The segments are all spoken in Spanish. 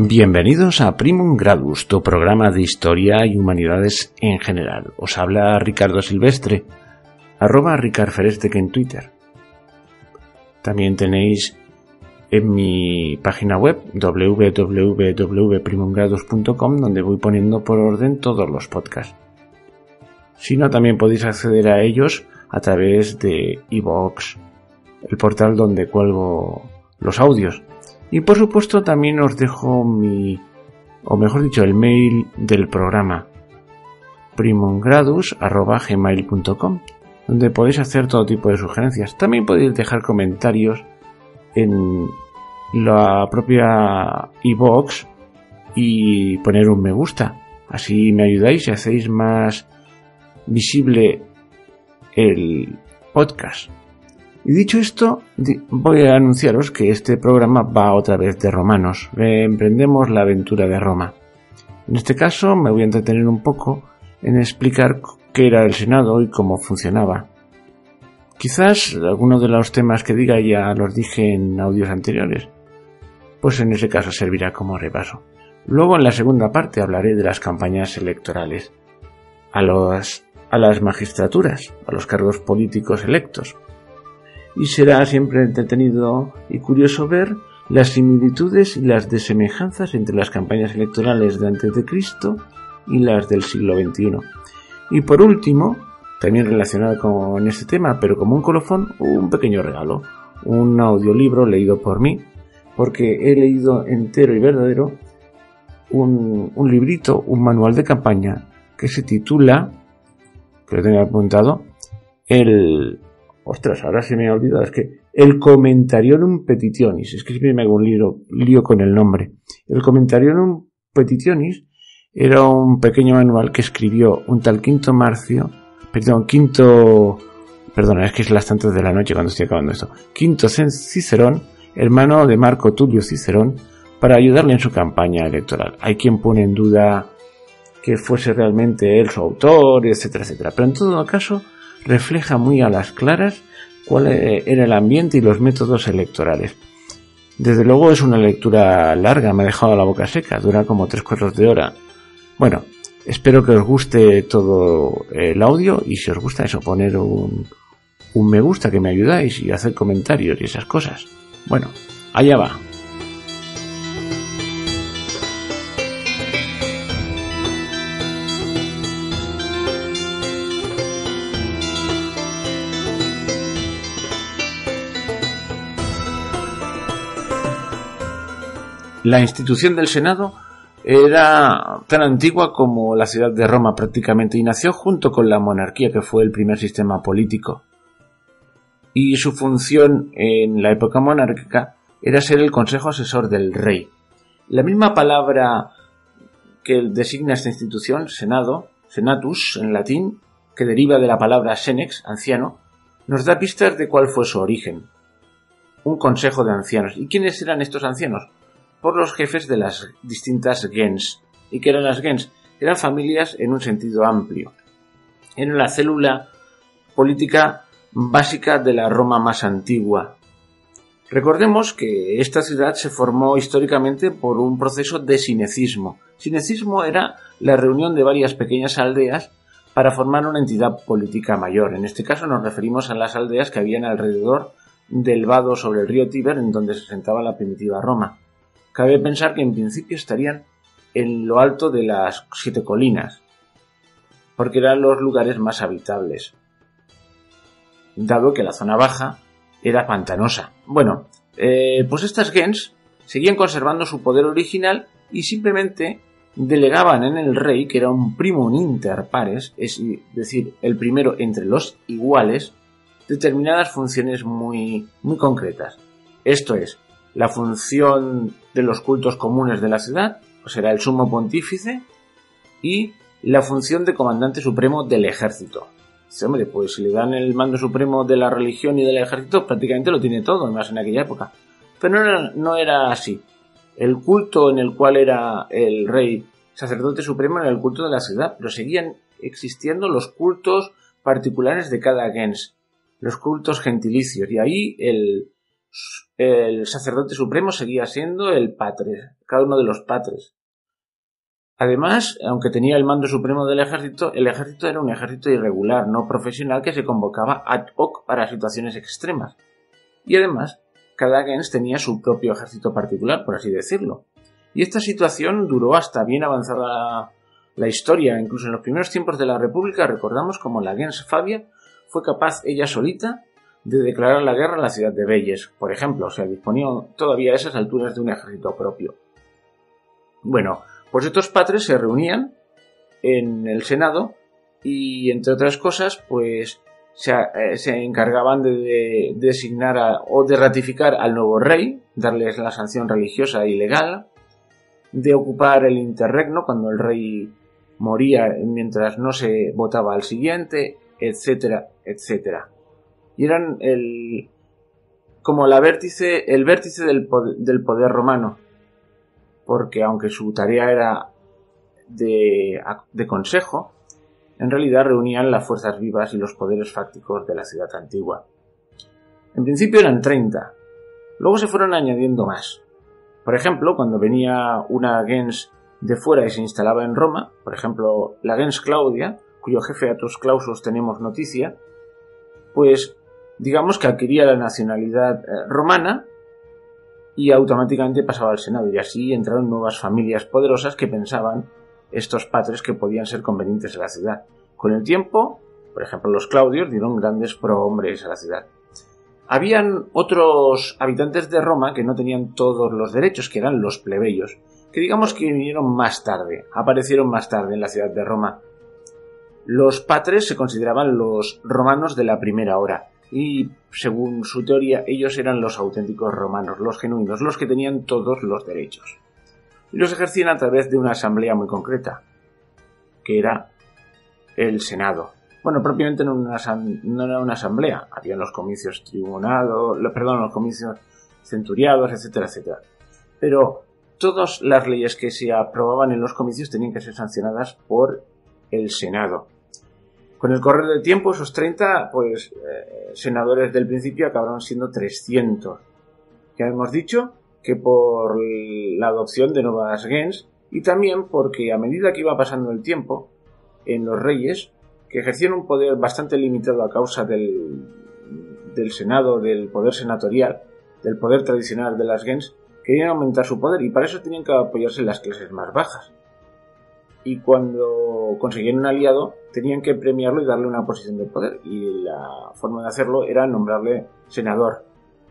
Bienvenidos a Primum Gradus, tu programa de historia y humanidades en general. Os habla Ricardo Silvestre, @RicardFerestec en Twitter. También tenéis en mi página web www.primumgradus.com, donde voy poniendo por orden todos los podcasts. Si no, también podéis acceder a ellos a través de iVoox, el portal donde cuelgo los audios. Y por supuesto también os dejo el mail del programa, primumgradus@gmail.com, donde podéis hacer todo tipo de sugerencias. También podéis dejar comentarios en la propia iVoox y poner un me gusta. Así me ayudáis y hacéis más visible el podcast. Y dicho esto, voy a anunciaros que este programa va otra vez de romanos. Emprendemos la aventura de Roma. En este caso me voy a entretener un poco en explicar qué era el Senado y cómo funcionaba. Quizás algunos de los temas que diga ya los dije en audios anteriores, pues en ese caso servirá como repaso. Luego, en la segunda parte, hablaré de las campañas electorales, a las magistraturas, a los cargos políticos electos. Y será siempre entretenido y curioso ver las similitudes y las desemejanzas entre las campañas electorales de antes de Cristo y las del siglo XXI. Y por último, también relacionado con este tema, pero como un colofón, un pequeño regalo, un audiolibro leído por mí, porque he leído entero y verdadero un librito, un manual de campaña que se titula, que lo tenía apuntado, ahora se me ha olvidado, es que el Commentarium Petitionis, es que siempre me hago un lío con el nombre. El Commentarium Petitionis era un pequeño manual que escribió un tal es que es las tantas de la noche cuando estoy acabando esto, Quinto Cicerón, hermano de Marco Tulio Cicerón, para ayudarle en su campaña electoral. Hay quien pone en duda que fuese realmente él su autor, etcétera, etcétera, pero en todo caso refleja muy a las claras cuál era el ambiente y los métodos electorales. Desde luego es una lectura larga, me ha dejado la boca seca, dura como 3/4 de hora. Bueno, espero que os guste todo el audio, y si os gusta eso, poner un me gusta, que me ayudáis, y hacer comentarios y esas cosas. Bueno, allá va. La institución del Senado era tan antigua como la ciudad de Roma prácticamente, y nació junto con la monarquía, que fue el primer sistema político. Y su función en la época monárquica era ser el consejo asesor del rey. La misma palabra que designa esta institución, Senado, senatus en latín, que deriva de la palabra senex, anciano, nos da pistas de cuál fue su origen. Un consejo de ancianos. ¿Y quiénes eran estos ancianos? Por los jefes de las distintas gens. ¿Y qué eran las gens? Eran familias en un sentido amplio. Eran la célula política básica de la Roma más antigua. Recordemos que esta ciudad se formó históricamente por un proceso de sinecismo. Sinecismo era la reunión de varias pequeñas aldeas para formar una entidad política mayor. En este caso nos referimos a las aldeas que habían alrededor del vado sobre el río Tíber, en donde se sentaba la primitiva Roma. Cabe pensar que en principio estarían en lo alto de las 7 colinas, porque eran los lugares más habitables, dado que la zona baja era pantanosa. Bueno, pues estas gens seguían conservando su poder original y simplemente delegaban en el rey, que era un primum inter pares, es decir, el primero entre los iguales, determinadas funciones muy concretas. Esto es, la función de los cultos comunes de la ciudad, pues era el sumo pontífice, y la función de comandante supremo del ejército. Dice, hombre, pues si le dan el mando supremo de la religión y del ejército, prácticamente lo tiene todo, además en aquella época. Pero no era así. El culto en el cual era el rey sacerdote supremo era el culto de la ciudad, pero seguían existiendo los cultos particulares de cada gens, los cultos gentilicios, y ahí el el sacerdote supremo seguía siendo el patres, cada uno de los patres. Además, aunque tenía el mando supremo del ejército, el ejército era un ejército irregular, no profesional, que se convocaba ad hoc para situaciones extremas. Y además, cada gens tenía su propio ejército particular, por así decirlo. Y esta situación duró hasta bien avanzada la historia. Incluso en los primeros tiempos de la República recordamos como la gens Fabia fue capaz ella solita de declarar la guerra a la ciudad de Veyes, por ejemplo. O sea, disponía todavía a esas alturas de un ejército propio. Bueno, pues estos patres se reunían en el Senado y, entre otras cosas, pues se encargaban de designar o de ratificar al nuevo rey, darles la sanción religiosa y legal, de ocupar el interregno cuando el rey moría mientras no se votaba al siguiente, etcétera, etcétera. Y eran el vértice del poder romano, porque aunque su tarea era de consejo, en realidad reunían las fuerzas vivas y los poderes fácticos de la ciudad antigua. En principio eran 30, luego se fueron añadiendo más. Por ejemplo, cuando venía una gens de fuera y se instalaba en Roma, por ejemplo, la gens Claudia, cuyo jefe Atus Clausus tenemos noticia, pues digamos que adquiría la nacionalidad romana y automáticamente pasaba al Senado, y así entraron nuevas familias poderosas que pensaban estos patres que podían ser convenientes a la ciudad. Con el tiempo, por ejemplo, los Claudios dieron grandes prohombres a la ciudad. Habían otros habitantes de Roma que no tenían todos los derechos, que eran los plebeyos, que digamos que vinieron más tarde, aparecieron más tarde en la ciudad de Roma. Los patres se consideraban los romanos de la primera hora, y según su teoría ellos eran los auténticos romanos, los genuinos, los que tenían todos los derechos. Y los ejercían a través de una asamblea muy concreta, que era el Senado. Bueno, propiamente no era una asamblea, habían los comicios los comicios centuriados, etcétera, etcétera. Pero todas las leyes que se aprobaban en los comicios tenían que ser sancionadas por el Senado. Con el correr del tiempo, esos 30 senadores del principio acabaron siendo 300. Ya hemos dicho que por la adopción de nuevas gens y también porque a medida que iba pasando el tiempo, en los reyes, que ejercían un poder bastante limitado a causa del Senado, del poder senatorial, del poder tradicional de las gens, querían aumentar su poder y para eso tenían que apoyarse en las clases más bajas. Y cuando conseguían un aliado, tenían que premiarlo y darle una posición de poder. Y la forma de hacerlo era nombrarle senador.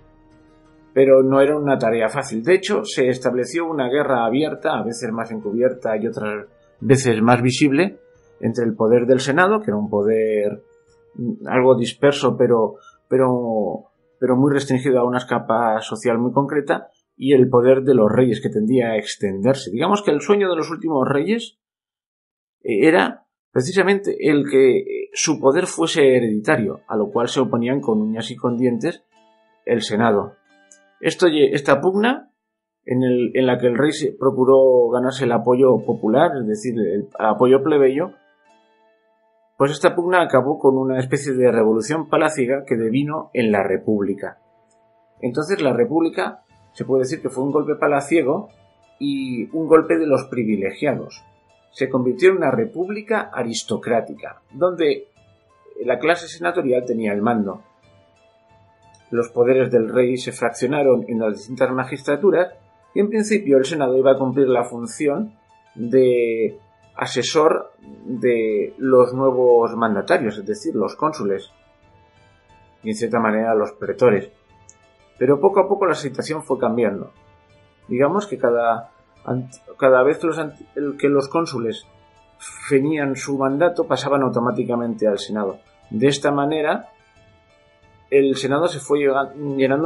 Pero no era una tarea fácil. De hecho, se estableció una guerra abierta, a veces más encubierta y otras veces más visible, entre el poder del Senado, que era un poder algo disperso, pero muy restringido a una capa social muy concreta, y el poder de los reyes, que tendía a extenderse. Digamos que el sueño de los últimos reyes era precisamente el que su poder fuese hereditario, a lo cual se oponían con uñas y con dientes el Senado. Esta pugna, en la que el rey procuró ganarse el apoyo popular, es decir, el apoyo plebeyo, pues esta pugna acabó con una especie de revolución palaciega que devino en la República. Entonces la República se puede decir que fue un golpe palaciego y un golpe de los privilegiados. Se convirtió en una república aristocrática, donde la clase senatorial tenía el mando. Los poderes del rey se fraccionaron en las distintas magistraturas y en principio el Senado iba a cumplir la función de asesor de los nuevos mandatarios, es decir, los cónsules y en cierta manera los pretores. Pero poco a poco la situación fue cambiando. Digamos que cada vez que los cónsules feñían su mandato pasaban automáticamente al Senado. De esta manera el Senado se fue llenando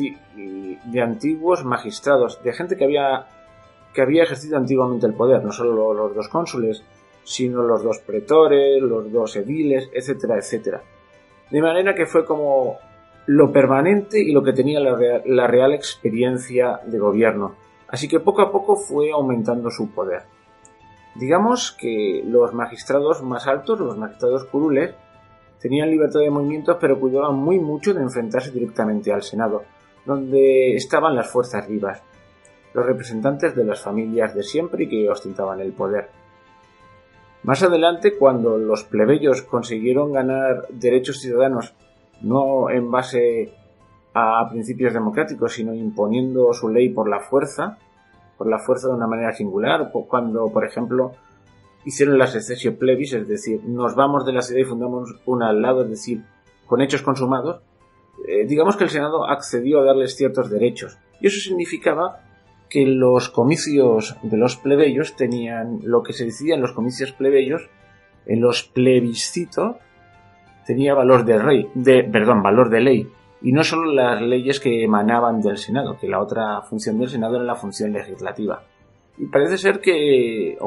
de antiguos magistrados, de gente que había ejercido antiguamente el poder, no solo los dos cónsules, sino los dos pretores, los dos ediles, etcétera, etcétera. De manera que fue como lo permanente y lo que tenía la real experiencia de gobierno. Así que poco a poco fue aumentando su poder. Digamos que los magistrados más altos, los magistrados curules, tenían libertad de movimientos, pero cuidaban muy mucho de enfrentarse directamente al Senado. donde estaban las fuerzas vivas, los representantes de las familias de siempre y que ostentaban el poder. Más adelante, cuando los plebeyos consiguieron ganar derechos ciudadanos no en base a principios democráticos, sino imponiendo su ley por la fuerza de una manera singular, cuando, por ejemplo, hicieron la secessio plebis, es decir, nos vamos de la ciudad y fundamos una al lado, es decir, con hechos consumados, digamos que el Senado accedió a darles ciertos derechos. Y eso significaba que los comicios de los plebeyos tenían lo que se decía en los comicios plebeyos, en los plebiscitos, tenía valor valor de ley. Y no solo las leyes que emanaban del Senado, que la otra función del Senado era la función legislativa. Y parece ser que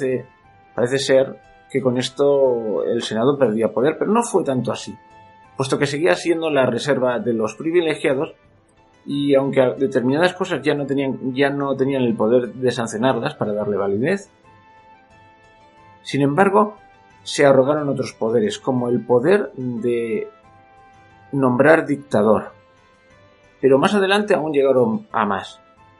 con esto el Senado perdía poder, pero no fue tanto así, puesto que seguía siendo la reserva de los privilegiados, y aunque determinadas cosas ya no tenían el poder de sancionarlas para darle validez, sin embargo, se arrogaron otros poderes, como el poder de nombrar dictador. Pero más adelante aún llegaron a más.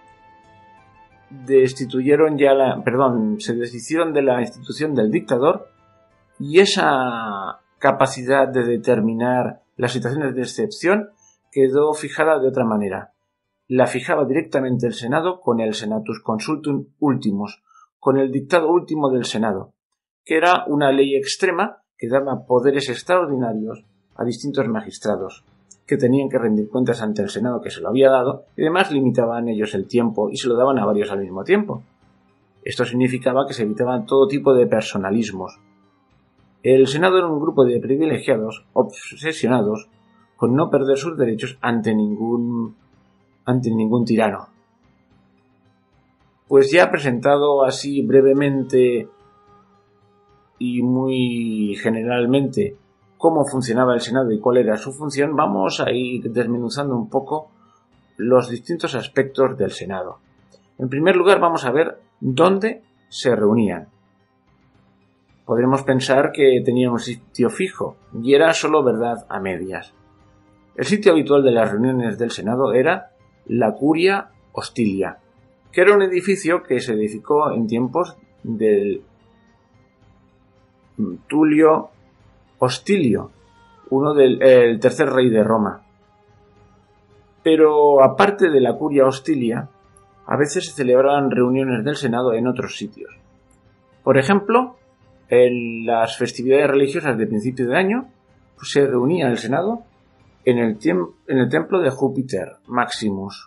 Se deshicieron de la institución del dictador, y esa capacidad de determinar las situaciones de excepción quedó fijada de otra manera. La fijaba directamente el Senado con el Senatus Consultum Ultimus, con el dictado último del Senado, que era una ley extrema que daba poderes extraordinarios a distintos magistrados, que tenían que rendir cuentas ante el Senado que se lo había dado, y además limitaban ellos el tiempo y se lo daban a varios al mismo tiempo. Esto significaba que se evitaban todo tipo de personalismos. El Senado era un grupo de privilegiados obsesionados con no perder sus derechos ante ningún tirano. Pues ya presentado así brevemente y muy generalmente cómo funcionaba el Senado y cuál era su función, vamos a ir desmenuzando un poco los distintos aspectos del Senado. En primer lugar, vamos a ver dónde se reunían. Podremos pensar que tenían un sitio fijo, y era solo verdad a medias. El sitio habitual de las reuniones del Senado era la Curia Hostilia, que era un edificio que se edificó en tiempos del Tulio Hostilio, el tercer rey de Roma. Pero aparte de la Curia Hostilia, a veces se celebraban reuniones del Senado en otros sitios. Por ejemplo, en las festividades religiosas de principio de año, pues se reunía el Senado en el templo de Júpiter Maximus.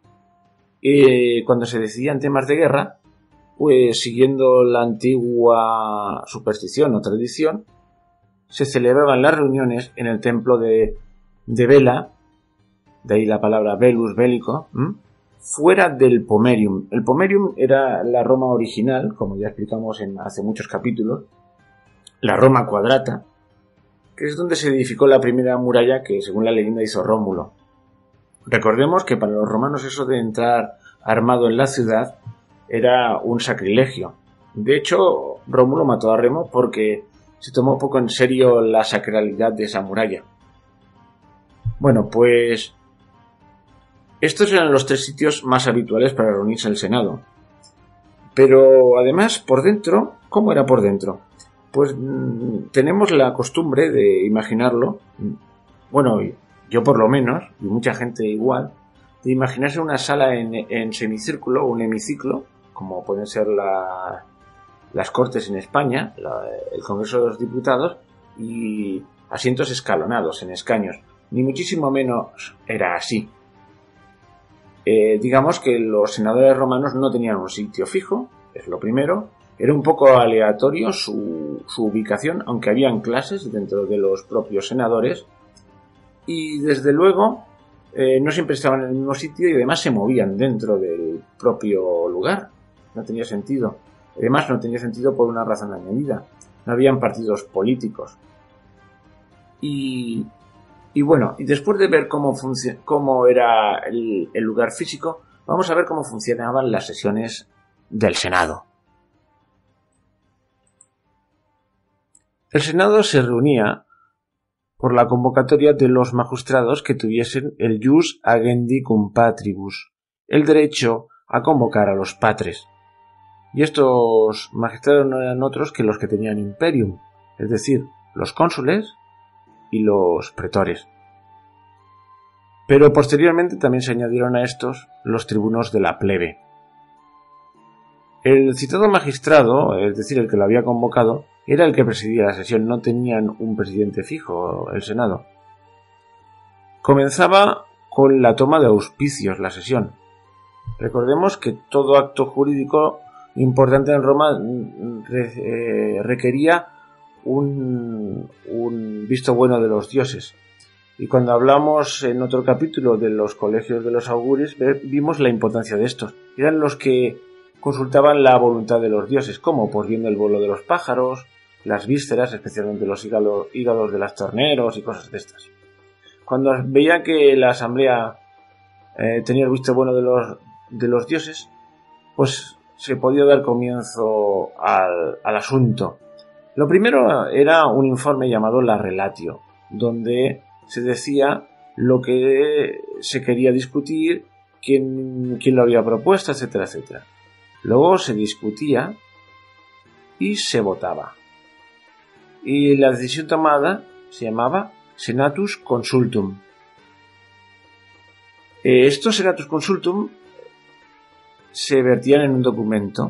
Y cuando se decidían temas de guerra, pues siguiendo la antigua superstición o tradición, se celebraban las reuniones en el templo de Vela, de ahí la palabra velus, bélico, fuera del Pomerium. El Pomerium era la Roma original, como ya explicamos hace muchos capítulos, la Roma Quadrata, que es donde se edificó la primera muralla que, según la leyenda, hizo Rómulo. Recordemos que para los romanos eso de entrar armado en la ciudad era un sacrilegio. De hecho, Rómulo mató a Remo porque se tomó poco en serio la sacralidad de esa muralla. Bueno, pues estos eran los 3 sitios más habituales para reunirse el Senado. Pero además, por dentro, ¿cómo era por dentro? Pues tenemos la costumbre de imaginarlo, bueno, yo por lo menos, y mucha gente igual, de imaginarse una sala en semicírculo o un hemiciclo, como pueden ser las Cortes en España, el Congreso de los Diputados, y asientos escalonados en escaños. Ni muchísimo menos era así. Digamos que los senadores romanos no tenían un sitio fijo, es lo primero. Era un poco aleatorio su ubicación, aunque habían clases dentro de los propios senadores. Y desde luego no siempre estaban en el mismo sitio y además se movían dentro del propio lugar. No tenía sentido. Además no tenía sentido por una razón añadida. No habían partidos políticos. Y bueno, y después de ver cómo era el lugar físico, vamos a ver cómo funcionaban las sesiones del Senado. El Senado se reunía por la convocatoria de los magistrados que tuviesen el jus agendi cum patribus, el derecho a convocar a los patres. Y estos magistrados no eran otros que los que tenían imperium, es decir, los cónsules y los pretores. Pero posteriormente también se añadieron a estos los tribunos de la plebe. El citado magistrado, es decir, el que lo había convocado, era el que presidía la sesión, no tenían un presidente fijo, el Senado. Comenzaba con la toma de auspicios la sesión. Recordemos que todo acto jurídico importante en Roma requería un visto bueno de los dioses. Y cuando hablamos en otro capítulo de los colegios de los augures, vimos la importancia de estos. Eran los que consultaban la voluntad de los dioses, como pues viendo el vuelo de los pájaros, las vísceras, especialmente los hígados de los terneros y cosas de estas. Cuando veía que la asamblea tenía el visto bueno de los dioses, pues se podía dar comienzo al asunto. Lo primero era un informe llamado la relatio, donde se decía lo que se quería discutir, quién lo había propuesto, etcétera, etcétera. Luego se discutía y se votaba. Y la decisión tomada se llamaba Senatus Consultum. Estos Senatus Consultum se vertían en un documento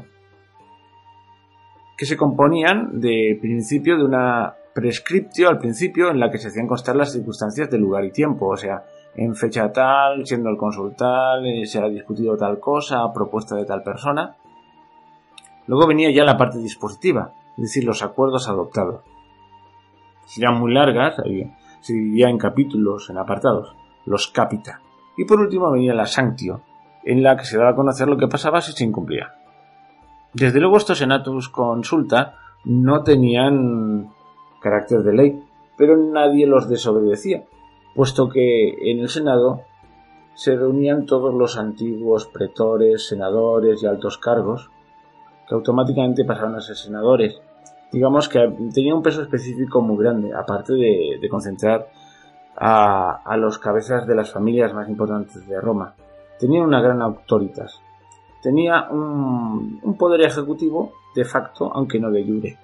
que se componían de principio de una prescriptio al principio en la que se hacían constar las circunstancias de lugar y tiempo, o sea, en fecha tal, siendo el cónsul tal, se ha discutido tal cosa, a propuesta de tal persona. Luego venía ya la parte dispositiva, es decir, los acuerdos adoptados. Si eran muy largas, se dividía en capítulos, en apartados, los capita. Y por último venía la sanctio, en la que se daba a conocer lo que pasaba si se incumplía. Desde luego estos senatus consulta no tenían carácter de ley, pero nadie los desobedecía, puesto que en el Senado se reunían todos los antiguos pretores, senadores y altos cargos, que automáticamente pasaron a ser senadores. Digamos que tenía un peso específico muy grande, aparte de concentrar a los cabezas de las familias más importantes de Roma. Tenía una gran autoritas. Tenía un poder ejecutivo de facto, aunque no de jure.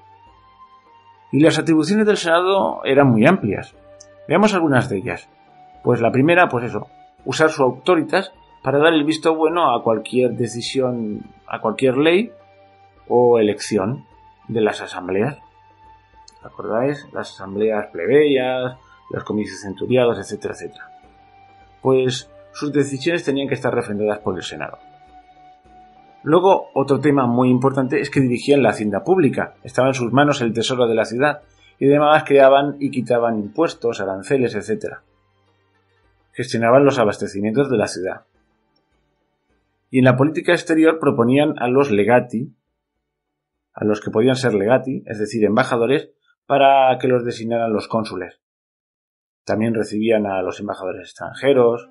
Y las atribuciones del Senado eran muy amplias. Veamos algunas de ellas. Pues la primera, pues eso, usar su autoritas para dar el visto bueno a cualquier decisión, a cualquier ley o elección de las asambleas. ¿Acordáis? Las asambleas plebeyas, los comicios centuriados, etcétera, etcétera. Pues sus decisiones tenían que estar refrendadas por el Senado. Luego, otro tema muy importante es que dirigían la hacienda pública. Estaba en sus manos el tesoro de la ciudad y además creaban y quitaban impuestos, aranceles, etc. Gestionaban los abastecimientos de la ciudad. Y en la política exterior proponían a los legati, a los que podían ser legati, es decir, embajadores, para que los designaran los cónsules. También recibían a los embajadores extranjeros.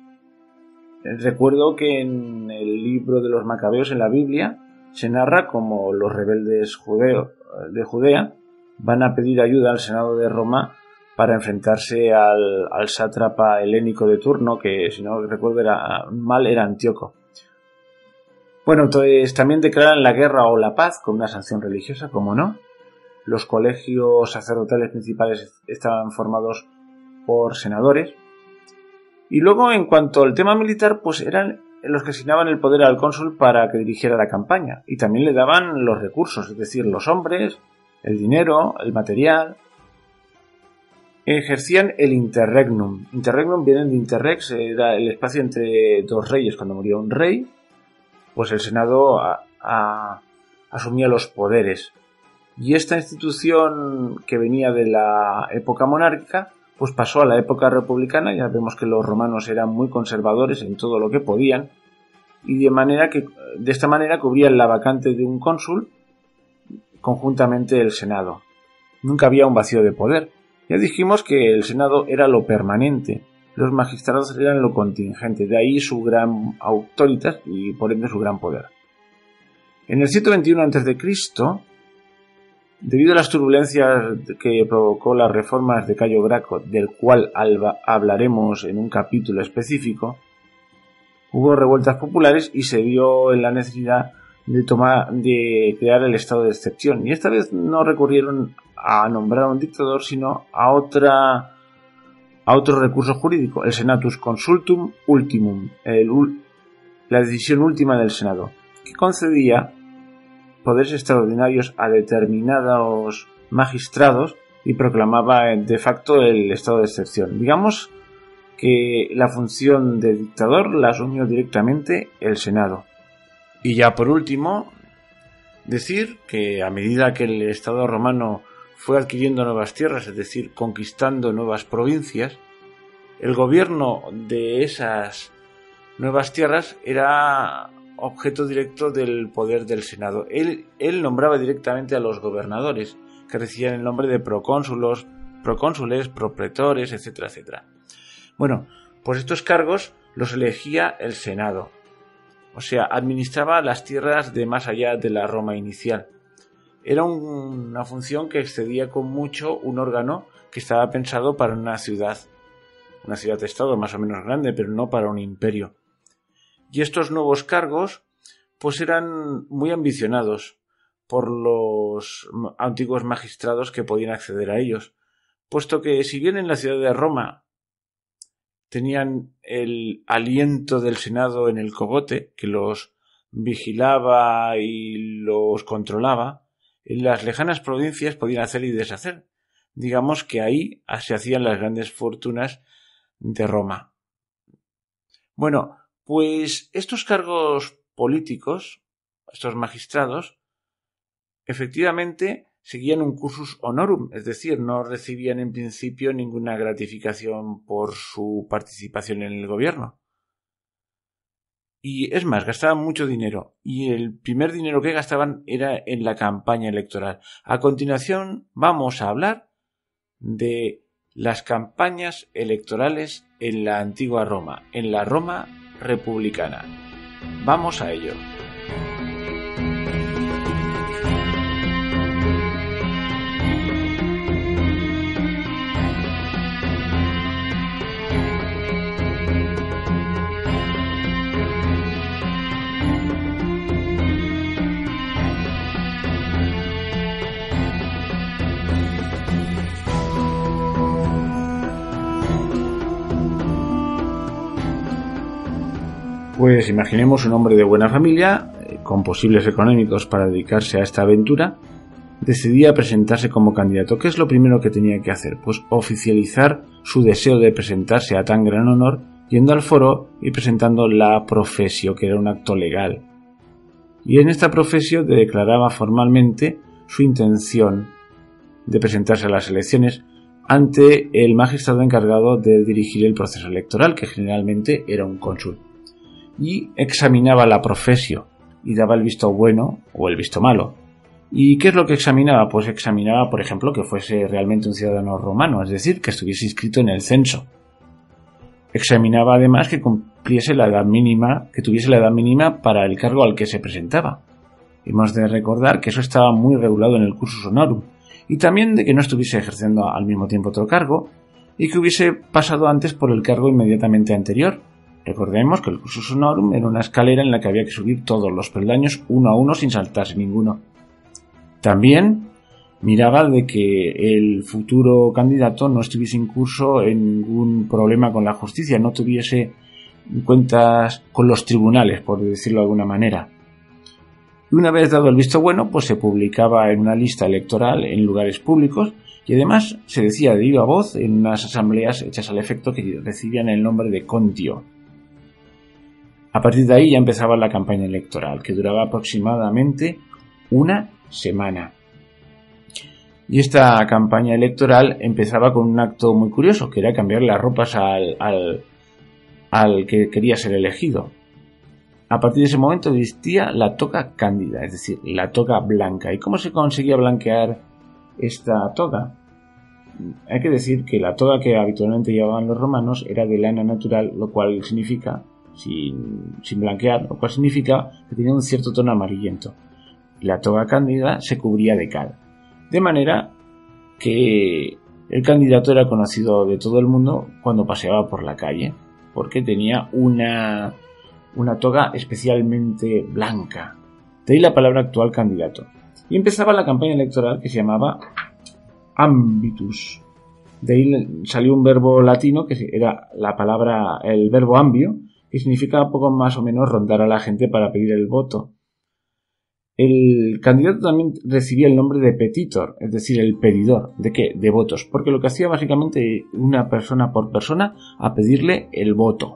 Recuerdo que en el libro de los Macabeos, en la Biblia, se narra como los rebeldes de Judea van a pedir ayuda al Senado de Roma para enfrentarse al sátrapa helénico de turno, que si no recuerdo era Antíoco. Bueno, entonces también declaran la guerra o la paz con una sanción religiosa, como no. Los colegios sacerdotales principales estaban formados por senadores. Y luego, en cuanto al tema militar, pues eran los que asignaban el poder al cónsul para que dirigiera la campaña. Y también le daban los recursos, es decir, los hombres, el dinero, el material. Ejercían el interregnum. Interregnum viene de interrex, era el espacio entre dos reyes. Cuando moría un rey, pues el Senado asumía los poderes. Y esta institución que venía de la época monárquica pues pasó a la época republicana. Ya vemos que los romanos eran muy conservadores en todo lo que podían y de esta manera cubrían la vacante de un cónsul conjuntamente el Senado. Nunca había un vacío de poder. Ya dijimos que el Senado era lo permanente, los magistrados eran lo contingente, de ahí su gran autoritas y por ende su gran poder. En el 121 a.C., Debido a las turbulencias que provocó las reformas de Cayo Graco, del cual hablaremos en un capítulo específico, hubo revueltas populares y se vio en la necesidad de crear el estado de excepción. Y esta vez no recurrieron a nombrar a un dictador, sino a otro recurso jurídico, el Senatus Consultum Ultimum, la decisión última del Senado, que concedía poderes extraordinarios a determinados magistrados y proclamaba de facto el estado de excepción. Digamos que la función de dictador la asumió directamente el Senado. Y ya por último, decir que a medida que el Estado romano fue adquiriendo nuevas tierras, es decir, conquistando nuevas provincias, el gobierno de esas nuevas tierras era objeto directo del poder del Senado. Él nombraba directamente a los gobernadores, que recibían el nombre de procónsules, propretores, etcétera, etcétera. Bueno, pues estos cargos los elegía el Senado. O sea, administraba las tierras de más allá de la Roma inicial. Era una función que excedía con mucho un órgano que estaba pensado para una ciudad-estado más o menos grande, pero no para un imperio. Y estos nuevos cargos pues eran muy ambicionados por los antiguos magistrados que podían acceder a ellos, puesto que si bien en la ciudad de Roma tenían el aliento del Senado en el cogote, que los vigilaba y los controlaba, en las lejanas provincias podían hacer y deshacer. Digamos que ahí se hacían las grandes fortunas de Roma. Bueno, pues estos cargos políticos, estos magistrados, efectivamente seguían un cursus honorum, es decir, no recibían en principio ninguna gratificación por su participación en el gobierno. Y es más, gastaban mucho dinero, y el primer dinero que gastaban era en la campaña electoral. A continuación vamos a hablar de las campañas electorales en la antigua Roma, en la Roma republicana. Vamos a ello. Pues imaginemos un hombre de buena familia, con posibles económicos para dedicarse a esta aventura, decidía presentarse como candidato. ¿Qué es lo primero que tenía que hacer? Pues oficializar su deseo de presentarse a tan gran honor, yendo al foro y presentando la profesio, que era un acto legal. Y en esta profesio declaraba formalmente su intención de presentarse a las elecciones ante el magistrado encargado de dirigir el proceso electoral, que generalmente era un cónsul. Y examinaba la profesio y daba el visto bueno o el visto malo. ¿Y qué es lo que examinaba? Pues examinaba, por ejemplo, que fuese realmente un ciudadano romano, es decir, que estuviese inscrito en el censo. Examinaba además que tuviese la edad mínima para el cargo al que se presentaba. Hemos de recordar que eso estaba muy regulado en el cursus honorum, y también de que no estuviese ejerciendo al mismo tiempo otro cargo y que hubiese pasado antes por el cargo inmediatamente anterior. Recordemos que el cursus honorum era una escalera en la que había que subir todos los peldaños uno a uno sin saltarse ninguno. También miraba de que el futuro candidato no estuviese incurso en ningún problema con la justicia, no tuviese cuentas con los tribunales, por decirlo de alguna manera. Y una vez dado el visto bueno, pues se publicaba en una lista electoral en lugares públicos y además se decía de viva voz en unas asambleas hechas al efecto que recibían el nombre de contio. A partir de ahí ya empezaba la campaña electoral, que duraba aproximadamente una semana. Y esta campaña electoral empezaba con un acto muy curioso, que era cambiar las ropas al que quería ser elegido. A partir de ese momento vestía la toga cándida, es decir, la toga blanca. ¿Y cómo se conseguía blanquear esta toga? Hay que decir que la toga que habitualmente llevaban los romanos era de lana natural, lo cual significa, sin blanquear, lo cual significa que tenía un cierto tono amarillento. La toga cándida se cubría de cal. de manera que el candidato era conocido de todo el mundo cuando paseaba por la calle, porque tenía una toga especialmente blanca. De ahí la palabra actual candidato. Y empezaba la campaña electoral que se llamaba ambitus. De ahí salió un verbo latino que era el verbo ambio, que significa poco más o menos rondar a la gente para pedir el voto. El candidato también recibía el nombre de petitor, es decir, el pedidor. ¿De qué? De votos. Porque lo que hacía básicamente una persona por persona a pedirle el voto.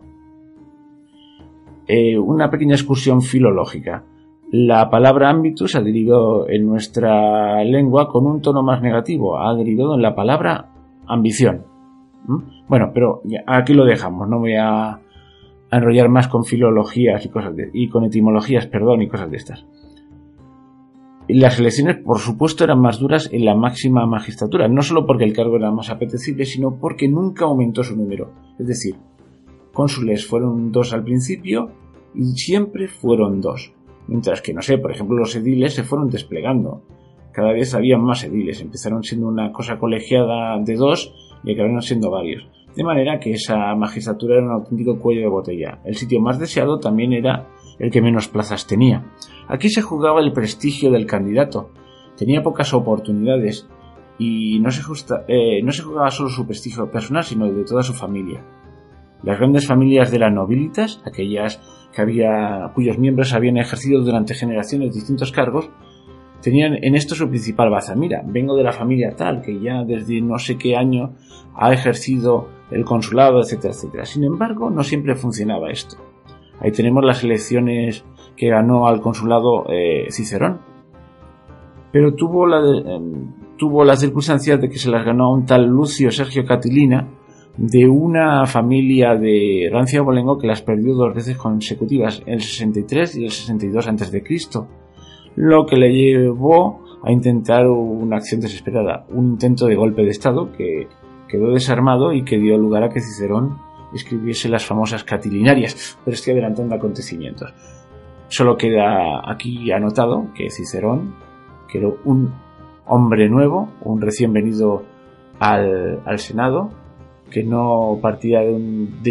Una pequeña excursión filológica. La palabra ambitus ha derivado en nuestra lengua con un tono más negativo. Ha derivado en la palabra ambición. Bueno, pero ya, aquí lo dejamos. No voy a enrollar más con filologías y con etimologías, y cosas de estas. Las elecciones, por supuesto, eran más duras en la máxima magistratura, no solo porque el cargo era más apetecible, sino porque nunca aumentó su número. Es decir, cónsules fueron 2 al principio y siempre fueron 2. Mientras que, no sé, por ejemplo, los ediles se fueron desplegando. Cada vez había más ediles. Empezaron siendo una cosa colegiada de 2 y acabaron siendo varios. De manera que esa magistratura era un auténtico cuello de botella. El sitio más deseado también era el que menos plazas tenía. Aquí se jugaba el prestigio del candidato. Tenía pocas oportunidades y no se jugaba solo su prestigio personal, sino de toda su familia. Las grandes familias de la nobilitas, aquellas cuyos miembros habían ejercido durante generaciones distintos cargos, tenían en esto su principal baza. Mira, vengo de la familia tal, que ya desde no sé qué año ha ejercido el consulado, etcétera, etcétera. Sin embargo, no siempre funcionaba esto. Ahí tenemos las elecciones que ganó al consulado Cicerón. Pero tuvo la circunstancia de que se las ganó a un tal Lucio Sergio Catilina, de una familia de rancia abolengo que las perdió 2 veces consecutivas, el 63 y el 62 a.C., lo que le llevó a intentar una acción desesperada, un intento de golpe de estado que quedó desarmado y que dio lugar a que Cicerón escribiese las famosas Catilinarias, pero estoy adelantando acontecimientos. Solo queda aquí anotado que Cicerón, que era un hombre nuevo, un recién venido al Senado, que no partía de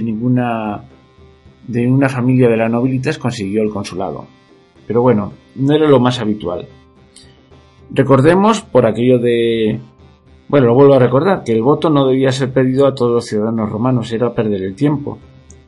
una familia de la nobilitas, consiguió el consulado. Pero bueno, no era lo más habitual. Recordemos, por aquello de... Bueno, lo vuelvo a recordar, que el voto no debía ser pedido a todos los ciudadanos romanos, era perder el tiempo.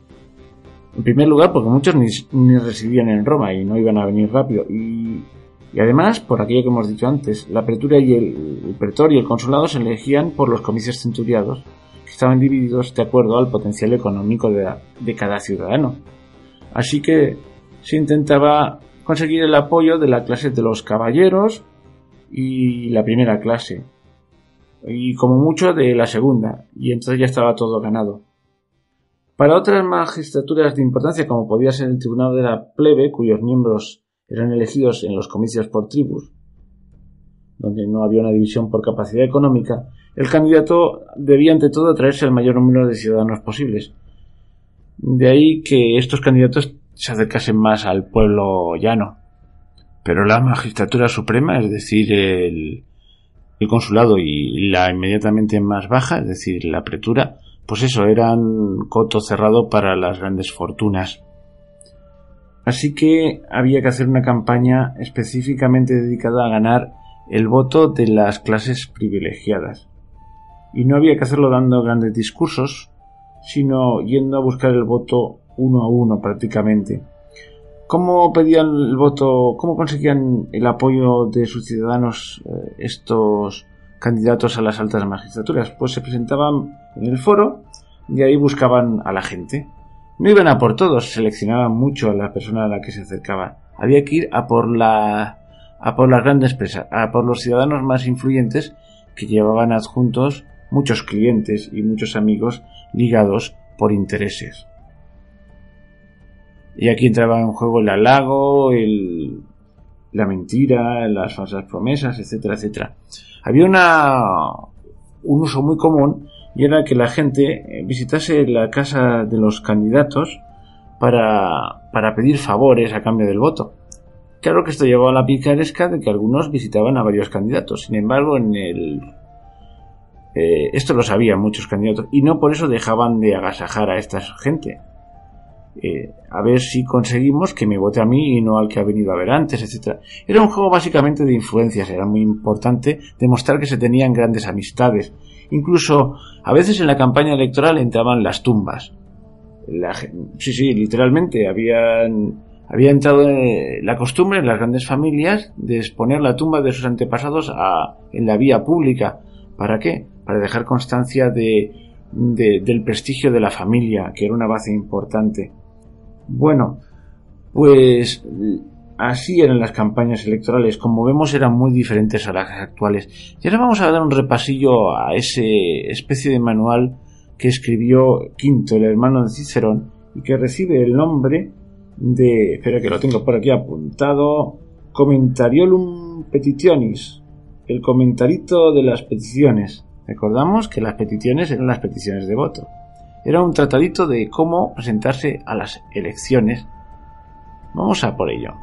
En primer lugar, porque muchos ni residían en Roma y no iban a venir rápido. Y además, por aquello que hemos dicho antes, la pretura y el pretor y el consulado se elegían por los comicios centuriados, que estaban divididos de acuerdo al potencial económico de cada ciudadano. Así que se intentaba conseguir el apoyo de la clase de los caballeros y la primera clase, y como mucho de la segunda, y entonces ya estaba todo ganado. Para otras magistraturas de importancia, como podía ser el tribunal de la plebe, cuyos miembros eran elegidos en los comicios por tribus, donde no había una división por capacidad económica, el candidato debía ante todo atraerse al mayor número de ciudadanos posibles. De ahí que estos candidatos se acercasen más al pueblo llano. Pero la magistratura suprema, es decir, el consulado y la inmediatamente más baja, es decir, la pretura, pues eso, eran coto cerrado para las grandes fortunas. Así que había que hacer una campaña específicamente dedicada a ganar el voto de las clases privilegiadas. Y no había que hacerlo dando grandes discursos, sino yendo a buscar el voto uno a uno prácticamente. ¿Cómo pedían el voto? ¿Cómo conseguían el apoyo de sus ciudadanos estos candidatos a las altas magistraturas? Pues se presentaban en el foro y ahí buscaban a la gente. No iban a por todos, seleccionaban mucho a la persona a la que se acercaban. Había que ir a por las grandes presas, a por los ciudadanos más influyentes que llevaban adjuntos muchos clientes y muchos amigos ligados por intereses. Y aquí entraba en juego el halago, la mentira, las falsas promesas, etcétera, etcétera. Había un uso muy común, y era que la gente visitase la casa de los candidatos para pedir favores a cambio del voto. Claro que esto llevaba a la picaresca de que algunos visitaban a varios candidatos. Sin embargo, esto lo sabían muchos candidatos y no por eso dejaban de agasajar a esta gente. A ver si conseguimos que me vote a mí y no al que ha venido a ver antes, etc. Era un juego básicamente de influencias. Era muy importante demostrar que se tenían grandes amistades. Incluso a veces en la campaña electoral entraban las tumbas. Sí, literalmente había entrado la costumbre en las grandes familias de exponer la tumba de sus antepasados en la vía pública. ¿Para qué? Para dejar constancia del prestigio de la familia, que era una base importante. Bueno, pues así eran las campañas electorales. Como vemos, eran muy diferentes a las actuales. Y ahora vamos a dar un repasillo a ese especie de manual que escribió Quinto, el hermano de Cicerón, y que recibe el nombre de... Espera que lo tengo por aquí apuntado. Commentariolum Petitionis. El comentarito de las peticiones. Recordamos que las peticiones eran las peticiones de voto. Era un tratadito de cómo presentarse a las elecciones. Vamos a por ello.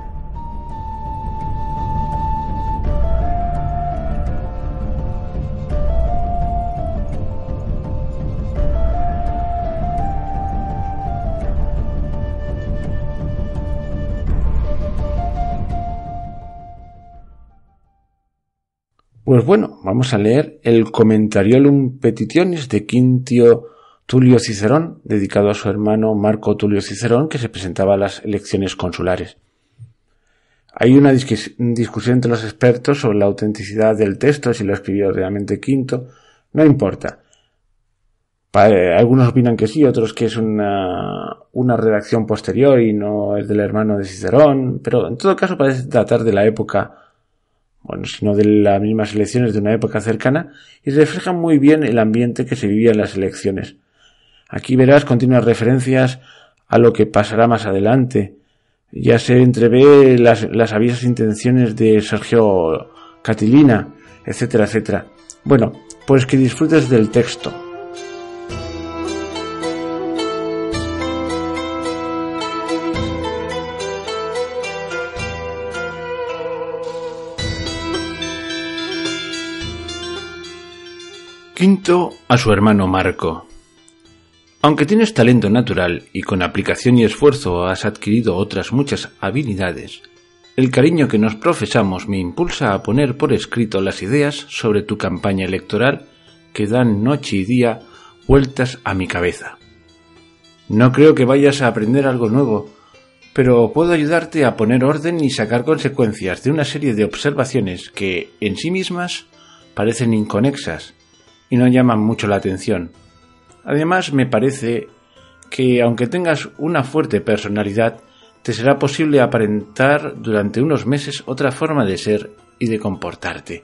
Pues bueno, vamos a leer el Commentariolum Petitionis de Quintio Tulio Cicerón, dedicado a su hermano Marco Tulio Cicerón, que se presentaba a las elecciones consulares. Hay una discusión entre los expertos sobre la autenticidad del texto, si lo escribió realmente Quinto. No importa. Algunos opinan que sí, otros que es una redacción posterior y no es del hermano de Cicerón, pero en todo caso parece tratar de la época, sino de las mismas elecciones de una época cercana, y refleja muy bien el ambiente que se vivía en las elecciones. Aquí verás continuas referencias a lo que pasará más adelante. Ya se entrevé las aviesas intenciones de Sergio Catilina, etcétera, etcétera. Bueno, pues que disfrutes del texto. Quinto a su hermano Marco. Aunque tienes talento natural y con aplicación y esfuerzo has adquirido otras muchas habilidades, el cariño que nos profesamos me impulsa a poner por escrito las ideas sobre tu campaña electoral que dan noche y día vueltas a mi cabeza. No creo que vayas a aprender algo nuevo, pero puedo ayudarte a poner orden y sacar consecuencias de una serie de observaciones que, en sí mismas, parecen inconexas y no llaman mucho la atención. Además, me parece que, aunque tengas una fuerte personalidad, te será posible aparentar durante unos meses otra forma de ser y de comportarte.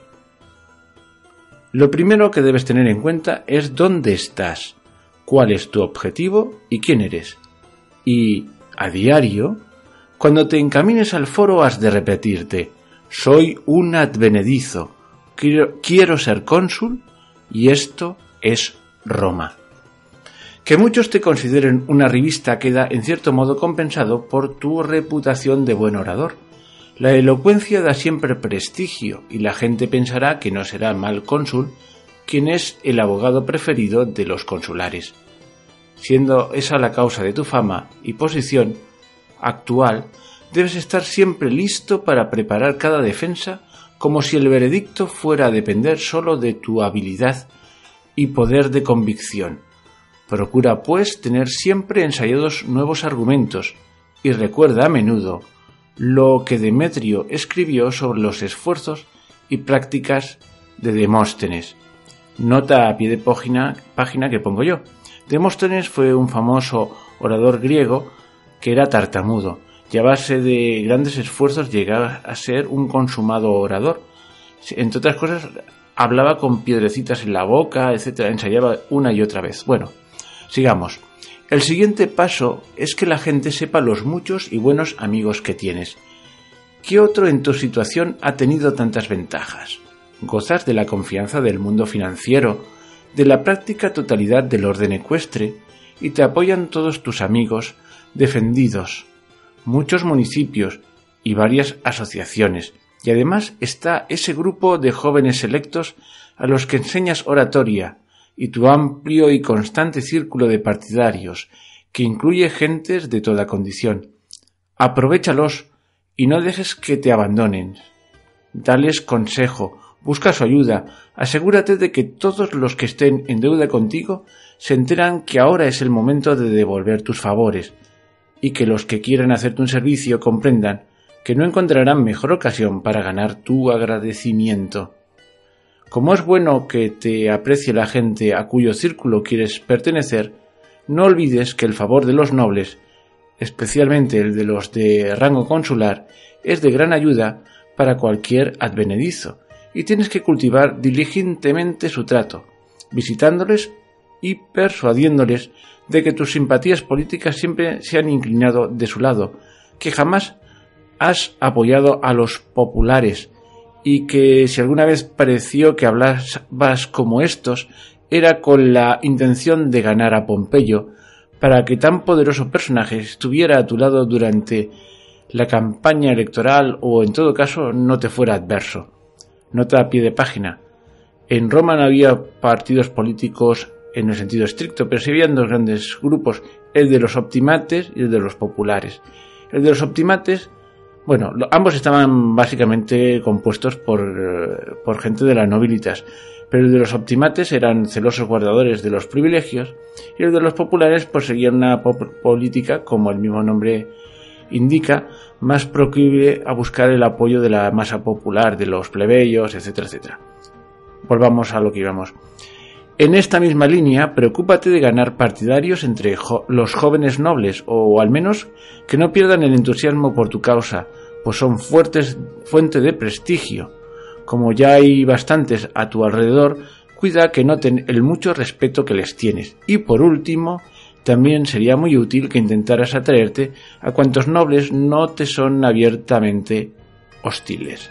Lo primero que debes tener en cuenta es dónde estás, cuál es tu objetivo y quién eres. Y, a diario, cuando te encamines al foro has de repetirte: soy un advenedizo, quiero ser cónsul y esto es Roma. Que muchos te consideren una revista queda en cierto modo compensado por tu reputación de buen orador. La elocuencia da siempre prestigio y la gente pensará que no será mal cónsul quien es el abogado preferido de los consulares. Siendo esa la causa de tu fama y posición actual, debes estar siempre listo para preparar cada defensa como si el veredicto fuera a depender solo de tu habilidad y poder de convicción. Procura, pues, tener siempre ensayados nuevos argumentos y recuerda a menudo lo que Demetrio escribió sobre los esfuerzos y prácticas de Demóstenes. Nota a pie de página que pongo yo. Demóstenes fue un famoso orador griego que era tartamudo y a base de grandes esfuerzos llegaba a ser un consumado orador. Entre otras cosas, hablaba con piedrecitas en la boca, etcétera, ensayaba una y otra vez. Bueno, sigamos. El siguiente paso es que la gente sepa los muchos y buenos amigos que tienes. ¿Qué otro en tu situación ha tenido tantas ventajas? Gozas de la confianza del mundo financiero, de la práctica totalidad del orden ecuestre, y te apoyan todos tus amigos defendidos, muchos municipios y varias asociaciones. Y además está ese grupo de jóvenes selectos a los que enseñas oratoria y tu amplio y constante círculo de partidarios, que incluye gentes de toda condición. Aprovéchalos y no dejes que te abandonen. Dales consejo, busca su ayuda, asegúrate de que todos los que estén en deuda contigo se enteran que ahora es el momento de devolver tus favores, y que los que quieran hacerte un servicio comprendan que no encontrarán mejor ocasión para ganar tu agradecimiento. Como es bueno que te aprecie la gente a cuyo círculo quieres pertenecer, no olvides que el favor de los nobles, especialmente el de los de rango consular, es de gran ayuda para cualquier advenedizo, y tienes que cultivar diligentemente su trato, visitándoles y persuadiéndoles de que tus simpatías políticas siempre se han inclinado de su lado, que jamás has apoyado a los populares, y que si alguna vez pareció que hablabas como estos, era con la intención de ganar a Pompeyo, para que tan poderoso personaje estuviera a tu lado durante la campaña electoral o en todo caso no te fuera adverso. Nota a pie de página. En Roma no había partidos políticos en el sentido estricto, pero sí habían dos grandes grupos, el de los optimates y el de los populares. El de los optimates, bueno, ambos estaban básicamente compuestos por gente de la nobilitas, pero el de los optimates eran celosos guardadores de los privilegios y el de los populares pues seguían una política, como el mismo nombre indica, más proclive a buscar el apoyo de la masa popular, de los plebeyos, etcétera, etcétera. Volvamos a lo que íbamos. En esta misma línea, preocúpate de ganar partidarios entre los jóvenes nobles, o al menos que no pierdan el entusiasmo por tu causa, pues son fuente de prestigio. Como ya hay bastantes a tu alrededor, cuida que noten el mucho respeto que les tienes. Y por último, también sería muy útil que intentaras atraerte a cuantos nobles no te son abiertamente hostiles.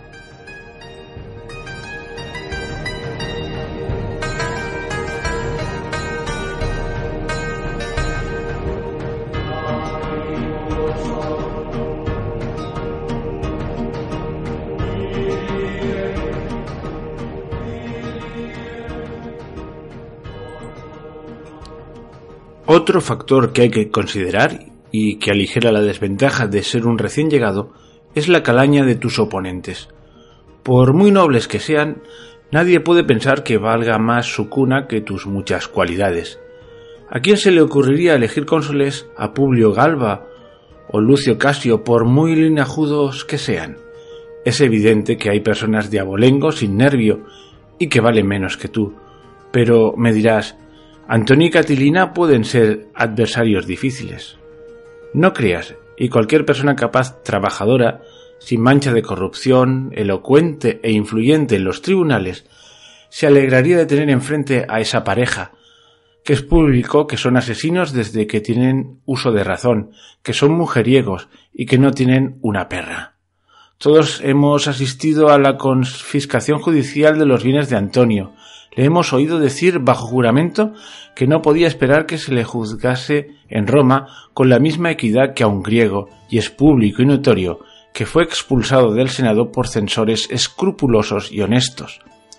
Otro factor que hay que considerar y que aligera la desventaja de ser un recién llegado es la calaña de tus oponentes. Por muy nobles que sean, nadie puede pensar que valga más su cuna que tus muchas cualidades. ¿A quién se le ocurriría elegir cónsules a Publio Galba o Lucio Casio por muy linajudos que sean? Es evidente que hay personas de abolengo sin nervio y que valen menos que tú, pero me dirás, Antonio y Catilina pueden ser adversarios difíciles. No creas, y cualquier persona capaz, trabajadora, sin mancha de corrupción, elocuente e influyente en los tribunales, se alegraría de tener enfrente a esa pareja, que es público que son asesinos desde que tienen uso de razón, que son mujeriegos y que no tienen una perra. Todos hemos asistido a la confiscación judicial de los bienes de Antonio. Le hemos oído decir bajo juramento que no podía esperar que se le juzgase en Roma con la misma equidad que a un griego, y es público y notorio que fue expulsado del Senado por censores escrupulosos y honestos.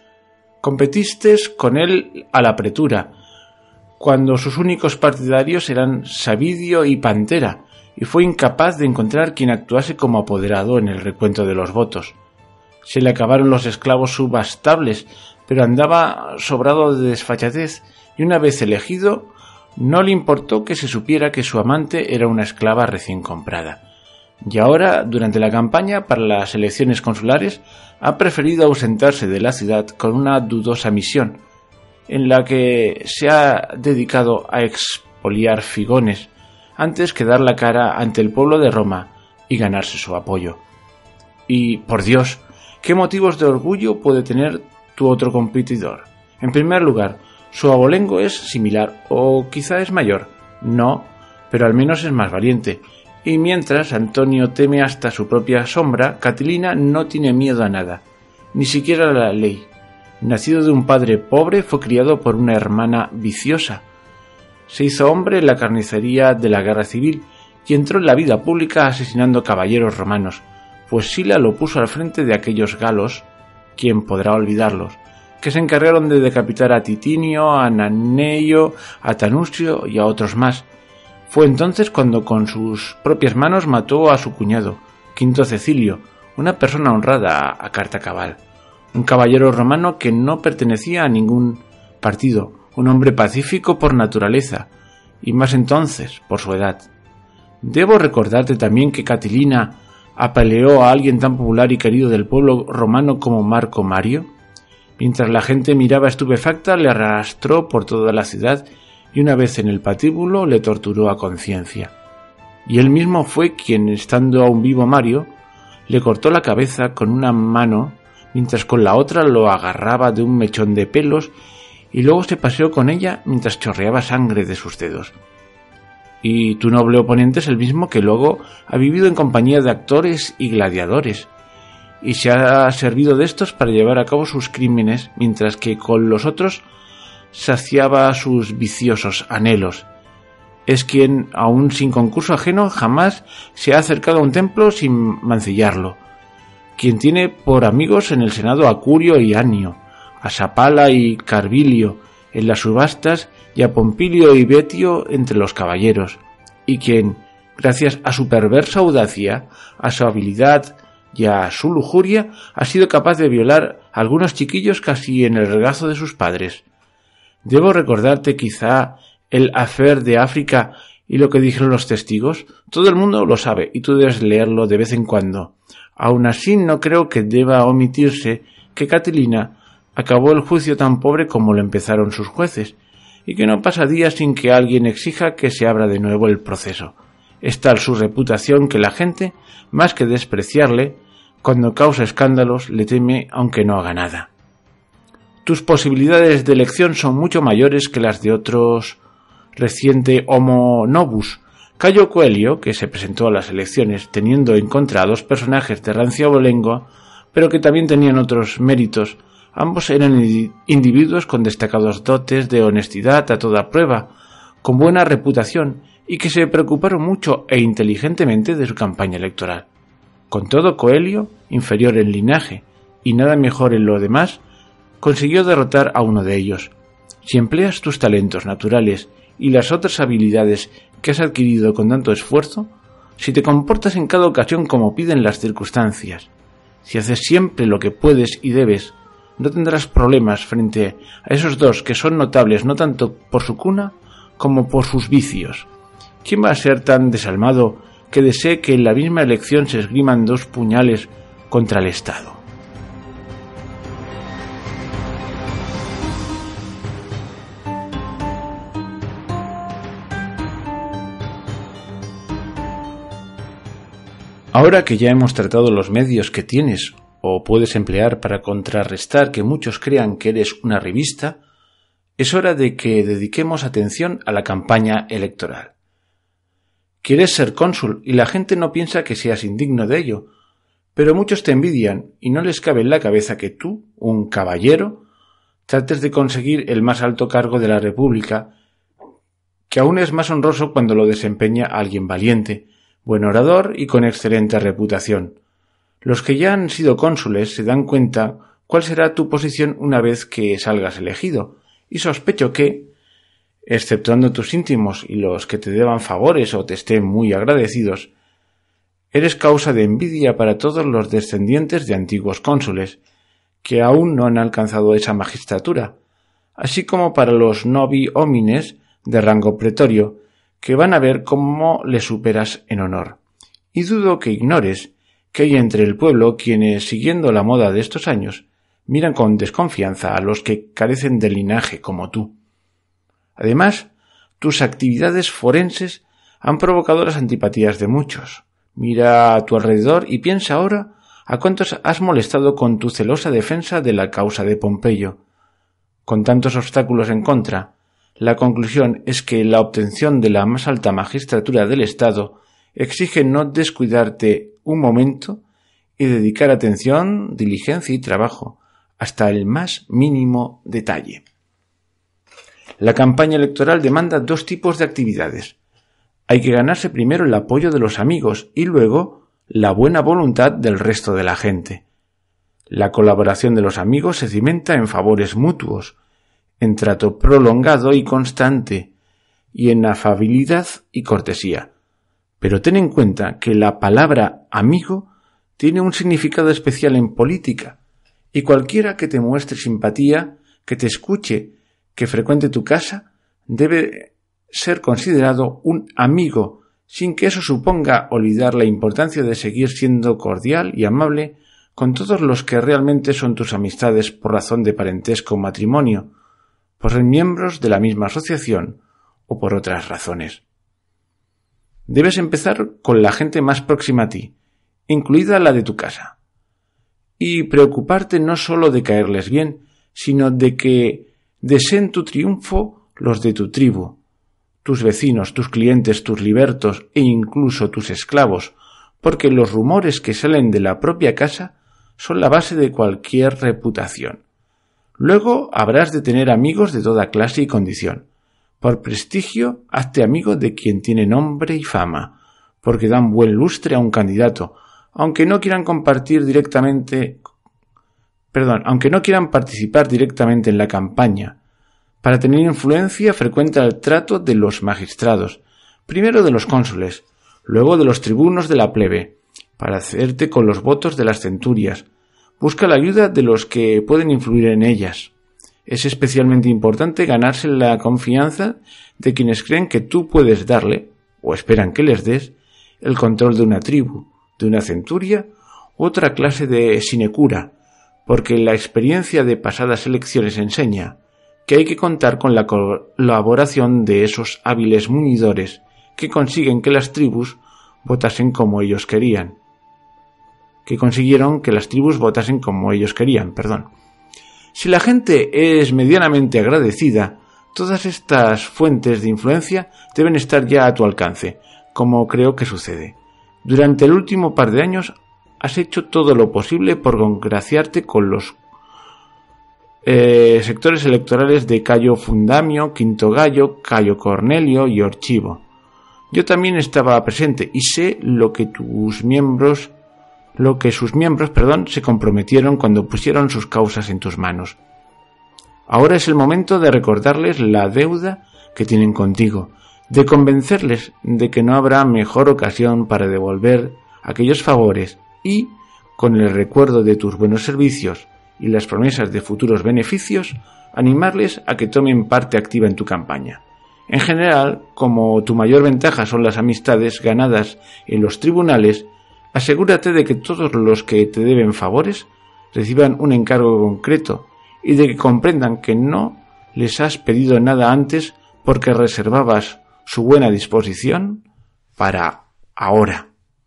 Competistes con él a la pretura, cuando sus únicos partidarios eran Savidio y Pantera, y fue incapaz de encontrar quien actuase como apoderado en el recuento de los votos. Se le acabaron los esclavos subastables, pero andaba sobrado de desfachatez, y una vez elegido, no le importó que se supiera que su amante era una esclava recién comprada. Y ahora, durante la campaña para las elecciones consulares, ha preferido ausentarse de la ciudad con una dudosa misión, en la que se ha dedicado a expoliar figones, antes que dar la cara ante el pueblo de Roma y ganarse su apoyo. Y, por Dios, ¿qué motivos de orgullo puede tener tu otro competidor? En primer lugar, su abolengo es similar, o quizá es mayor. No, pero al menos es más valiente. Y mientras Antonio teme hasta su propia sombra, Catilina no tiene miedo a nada, ni siquiera a la ley. Nacido de un padre pobre, fue criado por una hermana viciosa. Se hizo hombre en la carnicería de la guerra civil y entró en la vida pública asesinando caballeros romanos, pues Sila lo puso al frente de aquellos galos, ¿quién podrá olvidarlos?, que se encargaron de decapitar a Titinio, a Naneio, a Tanusio y a otros más. Fue entonces cuando con sus propias manos mató a su cuñado, Quinto Cecilio, una persona honrada a carta cabal, un caballero romano que no pertenecía a ningún partido, un hombre pacífico por naturaleza, y más entonces por su edad. Debo recordarte también que Catilina apaleó a alguien tan popular y querido del pueblo romano como Marco Mario. Mientras la gente miraba estupefacta, le arrastró por toda la ciudad y una vez en el patíbulo le torturó a conciencia. Y él mismo fue quien, estando aún vivo Mario, le cortó la cabeza con una mano, mientras con la otra lo agarraba de un mechón de pelos y luego se paseó con ella mientras chorreaba sangre de sus dedos. Y tu noble oponente es el mismo que luego ha vivido en compañía de actores y gladiadores, y se ha servido de estos para llevar a cabo sus crímenes, mientras que con los otros saciaba sus viciosos anhelos. Es quien, aun sin concurso ajeno, jamás se ha acercado a un templo sin mancillarlo, quien tiene por amigos en el Senado a Curio y Annio, a Sapala y Carvilio en las subastas y a Pompilio y Betio entre los caballeros, y quien, gracias a su perversa audacia, a su habilidad y a su lujuria, ha sido capaz de violar a algunos chiquillos casi en el regazo de sus padres. Debo recordarte quizá el affair de África y lo que dijeron los testigos. Todo el mundo lo sabe y tú debes leerlo de vez en cuando. Aun así no creo que deba omitirse que Catilina acabó el juicio tan pobre como lo empezaron sus jueces, y que no pasa día sin que alguien exija que se abra de nuevo el proceso. Es tal su reputación que la gente, más que despreciarle, cuando causa escándalos le teme aunque no haga nada. Tus posibilidades de elección son mucho mayores que las de otros reciente homo novus. Cayo Coelho, que se presentó a las elecciones teniendo en contra a dos personajes de rancia abolengo, pero que también tenían otros méritos. Ambos eran individuos con destacados dotes de honestidad a toda prueba, con buena reputación y que se preocuparon mucho e inteligentemente de su campaña electoral. Con todo, Coelho, inferior en linaje y nada mejor en lo demás, consiguió derrotar a uno de ellos. Si empleas tus talentos naturales y las otras habilidades que has adquirido con tanto esfuerzo, si te comportas en cada ocasión como piden las circunstancias, si haces siempre lo que puedes y debes, no tendrás problemas frente a esos dos que son notables no tanto por su cuna como por sus vicios. ¿Quién va a ser tan desalmado que desee que en la misma elección se esgriman dos puñales contra el Estado? Ahora que ya hemos tratado los medios que tienes o puedes emplear para contrarrestar que muchos crean que eres una revista, es hora de que dediquemos atención a la campaña electoral. Quieres ser cónsul y la gente no piensa que seas indigno de ello, pero muchos te envidian y no les cabe en la cabeza que tú, un caballero, trates de conseguir el más alto cargo de la República, que aún es más honroso cuando lo desempeña alguien valiente, buen orador y con excelente reputación. Los que ya han sido cónsules se dan cuenta cuál será tu posición una vez que salgas elegido, y sospecho que, exceptuando tus íntimos y los que te deban favores o te estén muy agradecidos, eres causa de envidia para todos los descendientes de antiguos cónsules, que aún no han alcanzado esa magistratura, así como para los novi homines de rango pretorio, que van a ver cómo le superas en honor. Y dudo que ignores que hay entre el pueblo quienes, siguiendo la moda de estos años, miran con desconfianza a los que carecen de linaje como tú. Además, tus actividades forenses han provocado las antipatías de muchos. Mira a tu alrededor y piensa ahora a cuántos has molestado con tu celosa defensa de la causa de Pompeyo. Con tantos obstáculos en contra, la conclusión es que la obtención de la más alta magistratura del Estado exige no descuidarte un momento y dedicar atención, diligencia y trabajo hasta el más mínimo detalle. La campaña electoral demanda dos tipos de actividades. Hay que ganarse primero el apoyo de los amigos y luego la buena voluntad del resto de la gente. La colaboración de los amigos se cimenta en favores mutuos, en trato prolongado y constante, y en afabilidad y cortesía. Pero ten en cuenta que la palabra amigo tiene un significado especial en política, y cualquiera que te muestre simpatía, que te escuche, que frecuente tu casa, debe ser considerado un amigo, sin que eso suponga olvidar la importancia de seguir siendo cordial y amable con todos los que realmente son tus amistades por razón de parentesco o matrimonio, por ser miembros de la misma asociación o por otras razones. Debes empezar con la gente más próxima a ti, incluida la de tu casa, y preocuparte no sólo de caerles bien, sino de que deseen tu triunfo los de tu tribu, tus vecinos, tus clientes, tus libertos e incluso tus esclavos, porque los rumores que salen de la propia casa son la base de cualquier reputación. Luego habrás de tener amigos de toda clase y condición. Por prestigio, hazte amigo de quien tiene nombre y fama, porque dan buen lustre a un candidato, aunque no quieran participar directamente en la campaña. Para tener influencia, frecuenta el trato de los magistrados, primero de los cónsules, luego de los tribunos de la plebe, para hacerte con los votos de las centurias. Busca la ayuda de los que pueden influir en ellas. Es especialmente importante ganarse la confianza de quienes creen que tú puedes darle, o esperan que les des, el control de una tribu, de una centuria u otra clase de sinecura, porque la experiencia de pasadas elecciones enseña que hay que contar con la colaboración de esos hábiles muñidores que consiguieron que las tribus votasen como ellos querían. Si la gente es medianamente agradecida, todas estas fuentes de influencia deben estar ya a tu alcance, como creo que sucede. Durante el último par de años has hecho todo lo posible por congraciarte con los sectores electorales de Cayo Fundamio, Quinto Gallo, Cayo Cornelio y Orchivo. Yo también estaba presente y sé lo que sus miembros se comprometieron cuando pusieron sus causas en tus manos. Ahora es el momento de recordarles la deuda que tienen contigo, de convencerles de que no habrá mejor ocasión para devolver aquellos favores y, con el recuerdo de tus buenos servicios y las promesas de futuros beneficios, animarles a que tomen parte activa en tu campaña. En general, como tu mayor ventaja son las amistades ganadas en los tribunales, asegúrate de que todos los que te deben favores reciban un encargo concreto y de que comprendan que no les has pedido nada antes porque reservabas su buena disposición para ahora.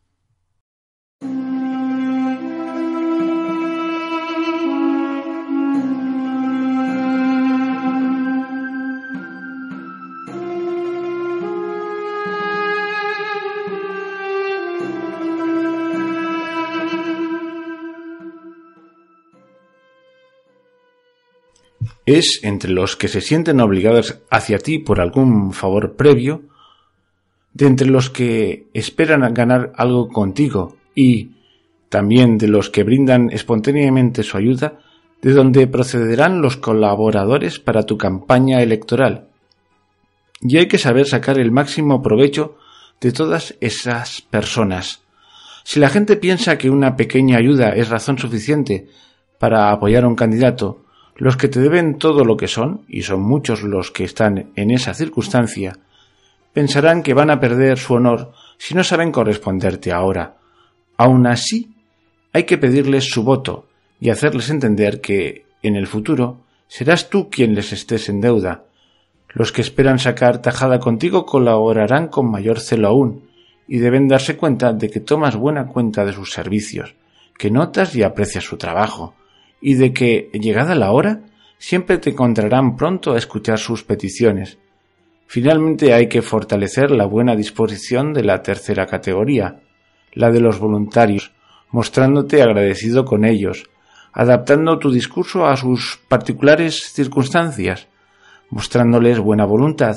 Es entre los que se sienten obligados hacia ti por algún favor previo, de entre los que esperan ganar algo contigo y también de los que brindan espontáneamente su ayuda, de donde procederán los colaboradores para tu campaña electoral. Y hay que saber sacar el máximo provecho de todas esas personas. Si la gente piensa que una pequeña ayuda es razón suficiente para apoyar a un candidato, los que te deben todo lo que son, y son muchos los que están en esa circunstancia, pensarán que van a perder su honor si no saben corresponderte ahora. Aun así, hay que pedirles su voto y hacerles entender que, en el futuro, serás tú quien les estés en deuda. Los que esperan sacar tajada contigo colaborarán con mayor celo aún, y deben darse cuenta de que tomas buena cuenta de sus servicios, que notas y aprecias su trabajo, y de que, llegada la hora, siempre te encontrarán pronto a escuchar sus peticiones. Finalmente hay que fortalecer la buena disposición de la tercera categoría, la de los voluntarios, mostrándote agradecido con ellos, adaptando tu discurso a sus particulares circunstancias, mostrándoles buena voluntad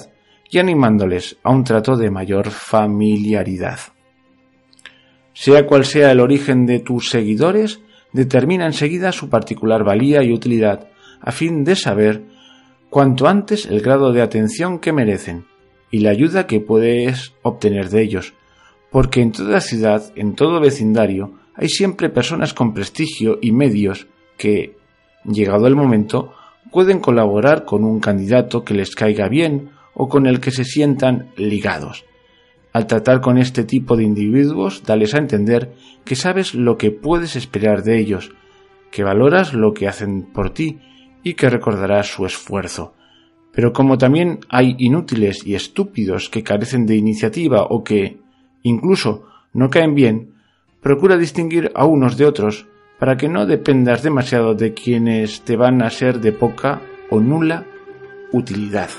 y animándoles a un trato de mayor familiaridad. Sea cual sea el origen de tus seguidores, determina enseguida su particular valía y utilidad, a fin de saber cuanto antes el grado de atención que merecen y la ayuda que puedes obtener de ellos, porque en toda ciudad, en todo vecindario, hay siempre personas con prestigio y medios que, llegado el momento, pueden colaborar con un candidato que les caiga bien o con el que se sientan ligados. Al tratar con este tipo de individuos, dales a entender que sabes lo que puedes esperar de ellos, que valoras lo que hacen por ti y que recordarás su esfuerzo. Pero como también hay inútiles y estúpidos que carecen de iniciativa o que, incluso, no caen bien, procura distinguir a unos de otros para que no dependas demasiado de quienes te van a ser de poca o nula utilidad.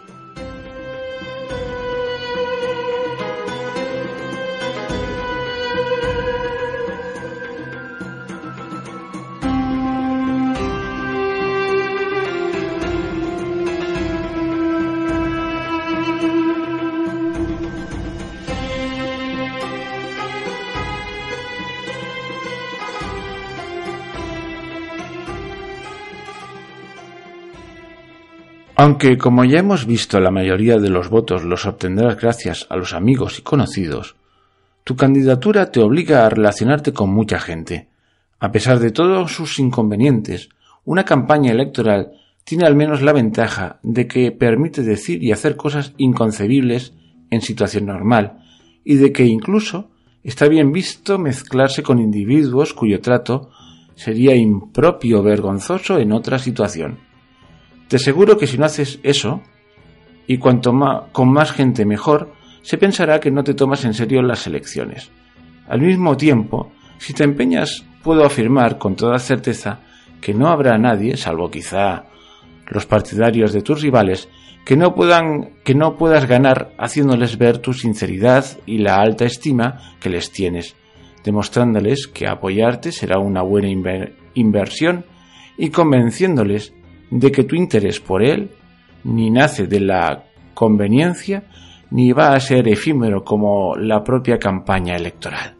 Aunque, como ya hemos visto, la mayoría de los votos los obtendrás gracias a los amigos y conocidos, tu candidatura te obliga a relacionarte con mucha gente. A pesar de todos sus inconvenientes, una campaña electoral tiene al menos la ventaja de que permite decir y hacer cosas inconcebibles en situación normal, y de que incluso está bien visto mezclarse con individuos cuyo trato sería impropio o vergonzoso en otra situación. Te aseguro que si no haces eso, y con más gente mejor, se pensará que no te tomas en serio las elecciones. Al mismo tiempo, si te empeñas, puedo afirmar con toda certeza que no habrá nadie, salvo quizá los partidarios de tus rivales, que no puedas ganar haciéndoles ver tu sinceridad y la alta estima que les tienes, demostrándoles que apoyarte será una buena inversión y convenciéndoles de que tu interés por él ni nace de la conveniencia ni va a ser efímero como la propia campaña electoral.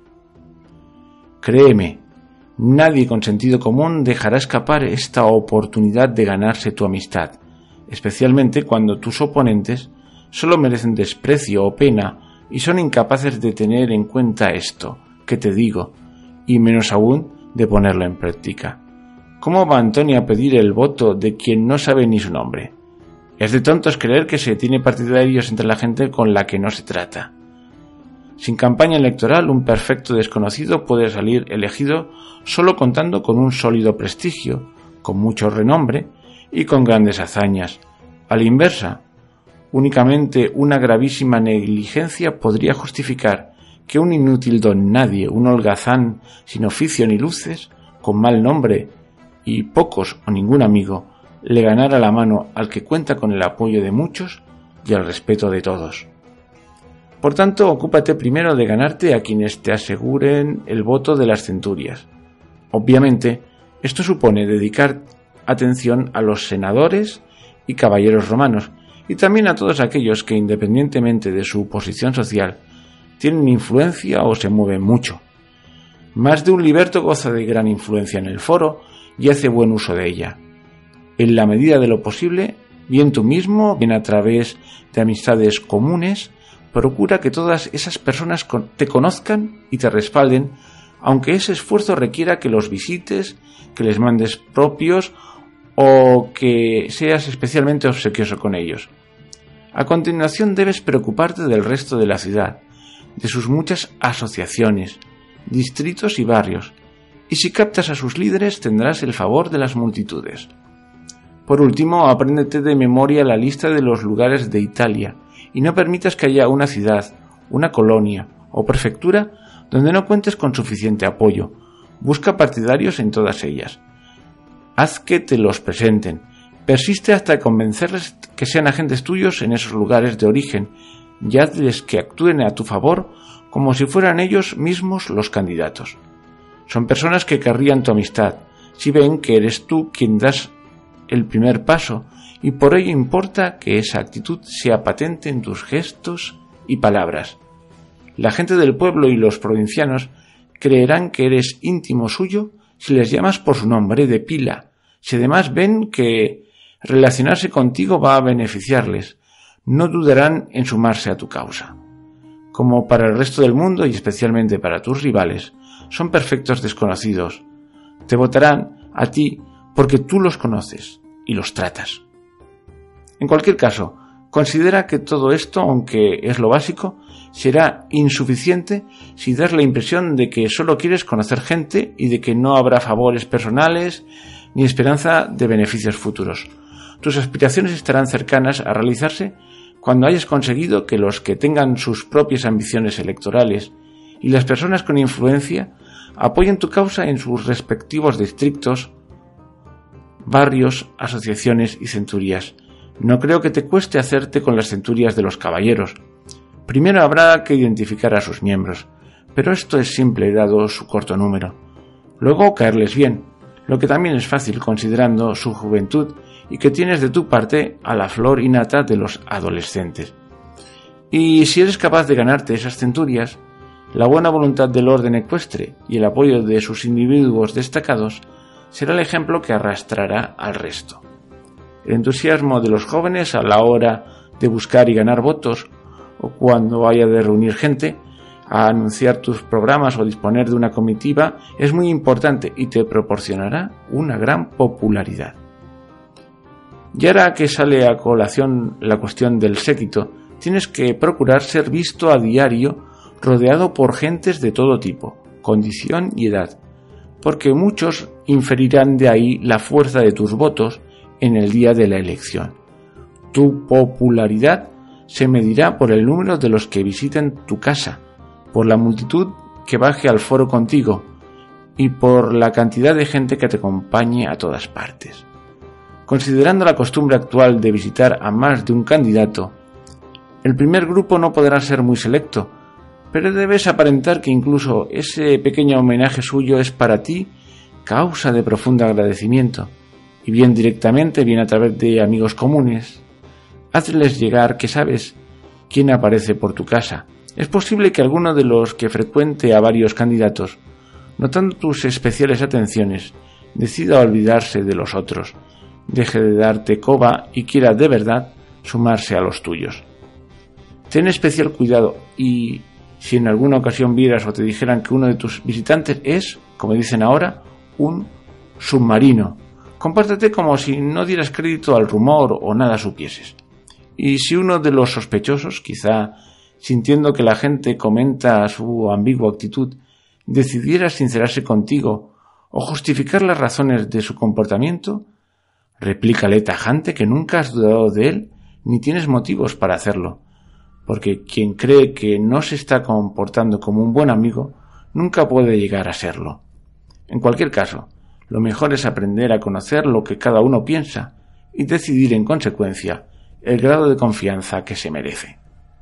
Créeme, nadie con sentido común dejará escapar esta oportunidad de ganarse tu amistad, especialmente cuando tus oponentes solo merecen desprecio o pena y son incapaces de tener en cuenta esto que te digo, y menos aún de ponerlo en práctica. ¿Cómo va Antonio a pedir el voto de quien no sabe ni su nombre? Es de tontos creer que se tiene partidarios entre la gente con la que no se trata. Sin campaña electoral, un perfecto desconocido puede salir elegido solo contando con un sólido prestigio, con mucho renombre y con grandes hazañas. A la inversa, únicamente una gravísima negligencia podría justificar que un inútil don nadie, un holgazán sin oficio ni luces, con mal nombre y pocos o ningún amigo, le ganara la mano al que cuenta con el apoyo de muchos y el respeto de todos. Por tanto, ocúpate primero de ganarte a quienes te aseguren el voto de las centurias. Obviamente, esto supone dedicar atención a los senadores y caballeros romanos, y también a todos aquellos que, independientemente de su posición social, tienen influencia o se mueven mucho. Más de un liberto goza de gran influencia en el foro y hace buen uso de ella. En la medida de lo posible, bien tú mismo, bien a través de amistades comunes, procura que todas esas personas te conozcan y te respalden, aunque ese esfuerzo requiera que los visites, que les mandes propios o que seas especialmente obsequioso con ellos. A continuación debes preocuparte del resto de la ciudad, de sus muchas asociaciones, distritos y barrios, y si captas a sus líderes tendrás el favor de las multitudes. Por último, apréndete de memoria la lista de los lugares de Italia y no permitas que haya una ciudad, una colonia o prefectura donde no cuentes con suficiente apoyo. Busca partidarios en todas ellas. Haz que te los presenten. Persiste hasta convencerles que sean agentes tuyos en esos lugares de origen y hazles que actúen a tu favor como si fueran ellos mismos los candidatos. Son personas que querrían tu amistad si ven que eres tú quien das el primer paso y por ello importa que esa actitud sea patente en tus gestos y palabras. La gente del pueblo y los provincianos creerán que eres íntimo suyo si les llamas por su nombre de pila, si además ven que relacionarse contigo va a beneficiarles, no dudarán en sumarse a tu causa. Como para el resto del mundo y especialmente para tus rivales, son perfectos desconocidos. Te votarán a ti porque tú los conoces y los tratas. En cualquier caso, considera que todo esto, aunque es lo básico, será insuficiente si das la impresión de que solo quieres conocer gente y de que no habrá favores personales ni esperanza de beneficios futuros. Tus aspiraciones estarán cercanas a realizarse cuando hayas conseguido que los que tengan sus propias ambiciones electorales y las personas con influencia apoyen tu causa en sus respectivos distritos, barrios, asociaciones y centurias. No creo que te cueste hacerte con las centurias de los caballeros. Primero habrá que identificar a sus miembros, pero esto es simple dado su corto número. Luego caerles bien, lo que también es fácil considerando su juventud y que tienes de tu parte a la flor innata de los adolescentes. Y si eres capaz de ganarte esas centurias, la buena voluntad del orden ecuestre y el apoyo de sus individuos destacados será el ejemplo que arrastrará al resto. El entusiasmo de los jóvenes a la hora de buscar y ganar votos, o cuando haya de reunir gente, a anunciar tus programas o disponer de una comitiva, es muy importante y te proporcionará una gran popularidad. Y ahora que sale a colación la cuestión del séquito, tienes que procurar ser visto a diario rodeado por gentes de todo tipo, condición y edad, porque muchos inferirán de ahí la fuerza de tus votos en el día de la elección. Tu popularidad se medirá por el número de los que visiten tu casa, por la multitud que baje al foro contigo y por la cantidad de gente que te acompañe a todas partes. Considerando la costumbre actual de visitar a más de un candidato, el primer grupo no podrá ser muy selecto, pero debes aparentar que incluso ese pequeño homenaje suyo es para ti causa de profundo agradecimiento, y bien directamente, bien a través de amigos comunes. Hazles llegar que sabes quién aparece por tu casa. Es posible que alguno de los que frecuente a varios candidatos, notando tus especiales atenciones, decida olvidarse de los otros, deje de darte coba y quiera de verdad sumarse a los tuyos. Ten especial cuidado y si en alguna ocasión vieras o te dijeran que uno de tus visitantes es, como dicen ahora, un submarino, compórtate como si no dieras crédito al rumor o nada supieses. Y si uno de los sospechosos, quizá sintiendo que la gente comenta su ambigua actitud, decidiera sincerarse contigo o justificar las razones de su comportamiento, replícale tajante que nunca has dudado de él ni tienes motivos para hacerlo, porque quien cree que no se está comportando como un buen amigo nunca puede llegar a serlo. En cualquier caso, lo mejor es aprender a conocer lo que cada uno piensa y decidir en consecuencia el grado de confianza que se merece.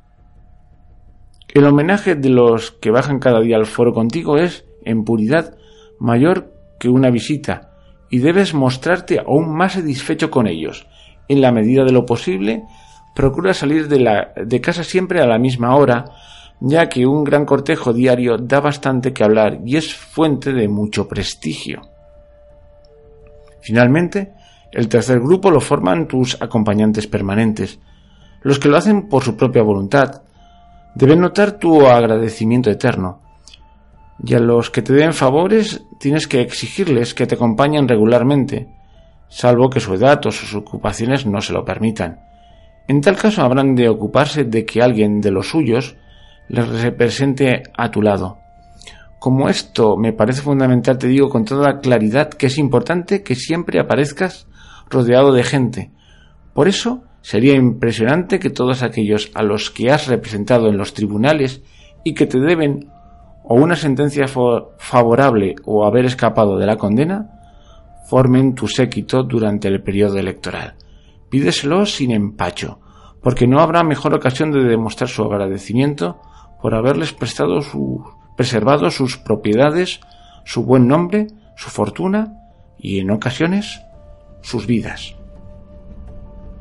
El homenaje de los que bajan cada día al foro contigo es, en puridad, mayor que una visita y debes mostrarte aún más satisfecho con ellos. En la medida de lo posible, procura salir de casa siempre a la misma hora, ya que un gran cortejo diario da bastante que hablar y es fuente de mucho prestigio. Finalmente, el tercer grupo lo forman tus acompañantes permanentes, los que lo hacen por su propia voluntad. Deben notar tu agradecimiento eterno, y a los que te den favores tienes que exigirles que te acompañen regularmente, salvo que su edad o sus ocupaciones no se lo permitan. En tal caso habrán de ocuparse de que alguien de los suyos les represente a tu lado. Como esto me parece fundamental, te digo con toda claridad que es importante que siempre aparezcas rodeado de gente. Por eso sería impresionante que todos aquellos a los que has representado en los tribunales y que te deben o una sentencia favorable o haber escapado de la condena, formen tu séquito durante el periodo electoral. Pídeselo sin empacho, porque no habrá mejor ocasión de demostrar su agradecimiento por haberles preservado sus propiedades, su buen nombre, su fortuna y, en ocasiones, sus vidas.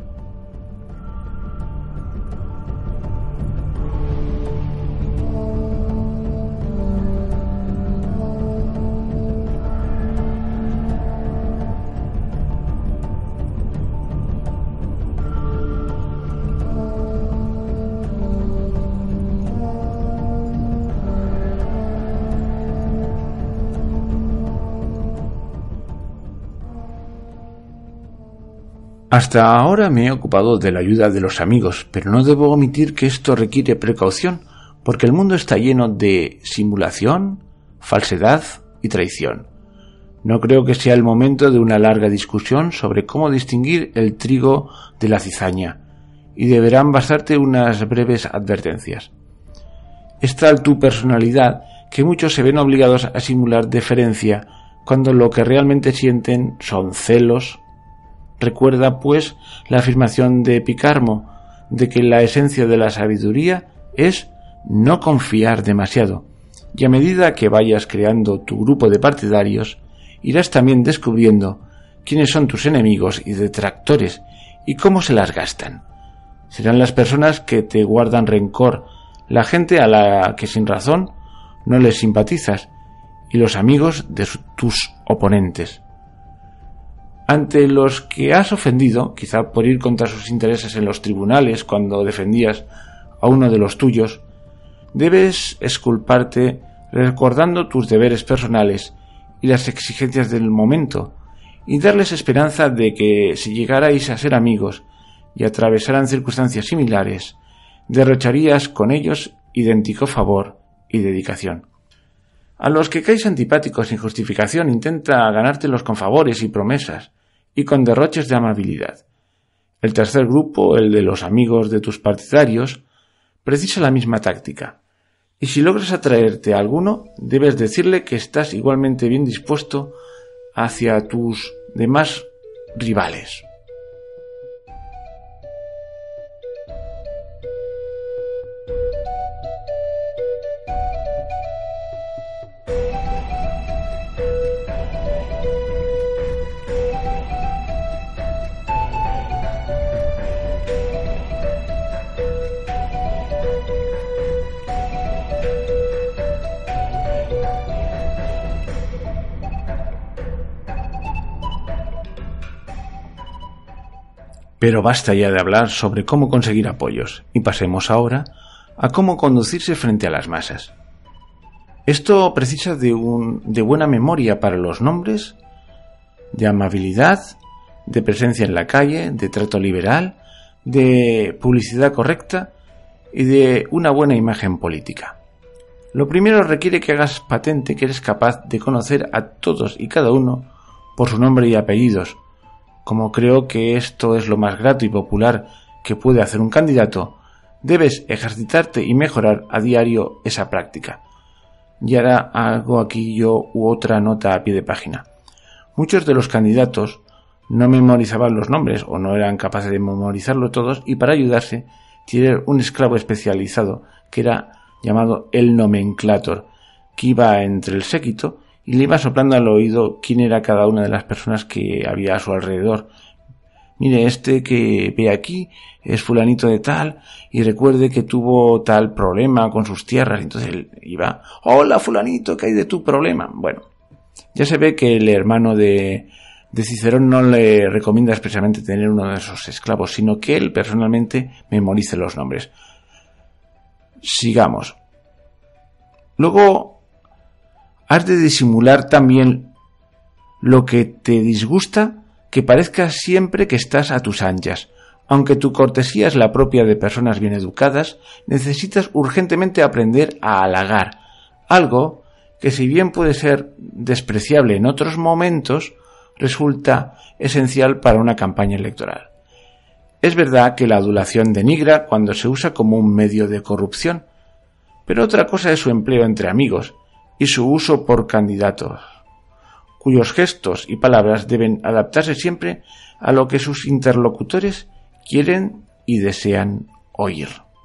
Hasta ahora me he ocupado de la ayuda de los amigos, pero no debo omitir que esto requiere precaución, porque el mundo está lleno de simulación, falsedad y traición. No creo que sea el momento de una larga discusión sobre cómo distinguir el trigo de la cizaña, y deberán bastarte unas breves advertencias. Es tal tu personalidad que muchos se ven obligados a simular deferencia cuando lo que realmente sienten son celos. Recuerda, pues, la afirmación de Picarmo de que la esencia de la sabiduría es no confiar demasiado, y a medida que vayas creando tu grupo de partidarios, irás también descubriendo quiénes son tus enemigos y detractores y cómo se las gastan. Serán las personas que te guardan rencor, la gente a la que sin razón no les simpatizas y los amigos de tus oponentes. Ante los que has ofendido, quizá por ir contra sus intereses en los tribunales cuando defendías a uno de los tuyos, debes exculparte recordando tus deberes personales y las exigencias del momento, y darles esperanza de que si llegarais a ser amigos y atravesaran circunstancias similares, derrocharías con ellos idéntico favor y dedicación. A los que caes antipáticos sin justificación, intenta ganártelos con favores y promesas, y con derroches de amabilidad. El tercer grupo, el de los amigos de tus partidarios, precisa la misma táctica, y si logras atraerte a alguno, debes decirle que estás igualmente bien dispuesto hacia tus demás rivales. Pero basta ya de hablar sobre cómo conseguir apoyos, y pasemos ahora a cómo conducirse frente a las masas. Esto precisa de buena memoria para los nombres, de amabilidad, de presencia en la calle, de trato liberal, de publicidad correcta y de una buena imagen política. Lo primero requiere que hagas patente que eres capaz de conocer a todos y cada uno por su nombre y apellidos. Como creo que esto es lo más grato y popular que puede hacer un candidato, debes ejercitarte y mejorar a diario esa práctica. Y ahora hago aquí yo otra nota a pie de página. Muchos de los candidatos no memorizaban los nombres o no eran capaces de memorizarlo todos, y para ayudarse tienen un esclavo especializado que era llamado el nomenclator, que iba entre el séquito y le iba soplando al oído quién era cada una de las personas que había a su alrededor. Mire, este que ve aquí es fulanito de tal, y recuerde que tuvo tal problema con sus tierras. Entonces él iba, hola fulanito, ¿qué hay de tu problema? Bueno, ya se ve que el hermano de Cicerón no le recomienda expresamente tener uno de esos esclavos, sino que él personalmente memorice los nombres. Sigamos. Luego, has de disimular también lo que te disgusta, que parezca siempre que estás a tus anchas. Aunque tu cortesía es la propia de personas bien educadas, necesitas urgentemente aprender a halagar, algo que, si bien puede ser despreciable en otros momentos, resulta esencial para una campaña electoral. Es verdad que la adulación denigra cuando se usa como un medio de corrupción, pero otra cosa es su empleo entre amigos y su uso por candidatos, cuyos gestos y palabras deben adaptarse siempre a lo que sus interlocutores quieren y desean oír.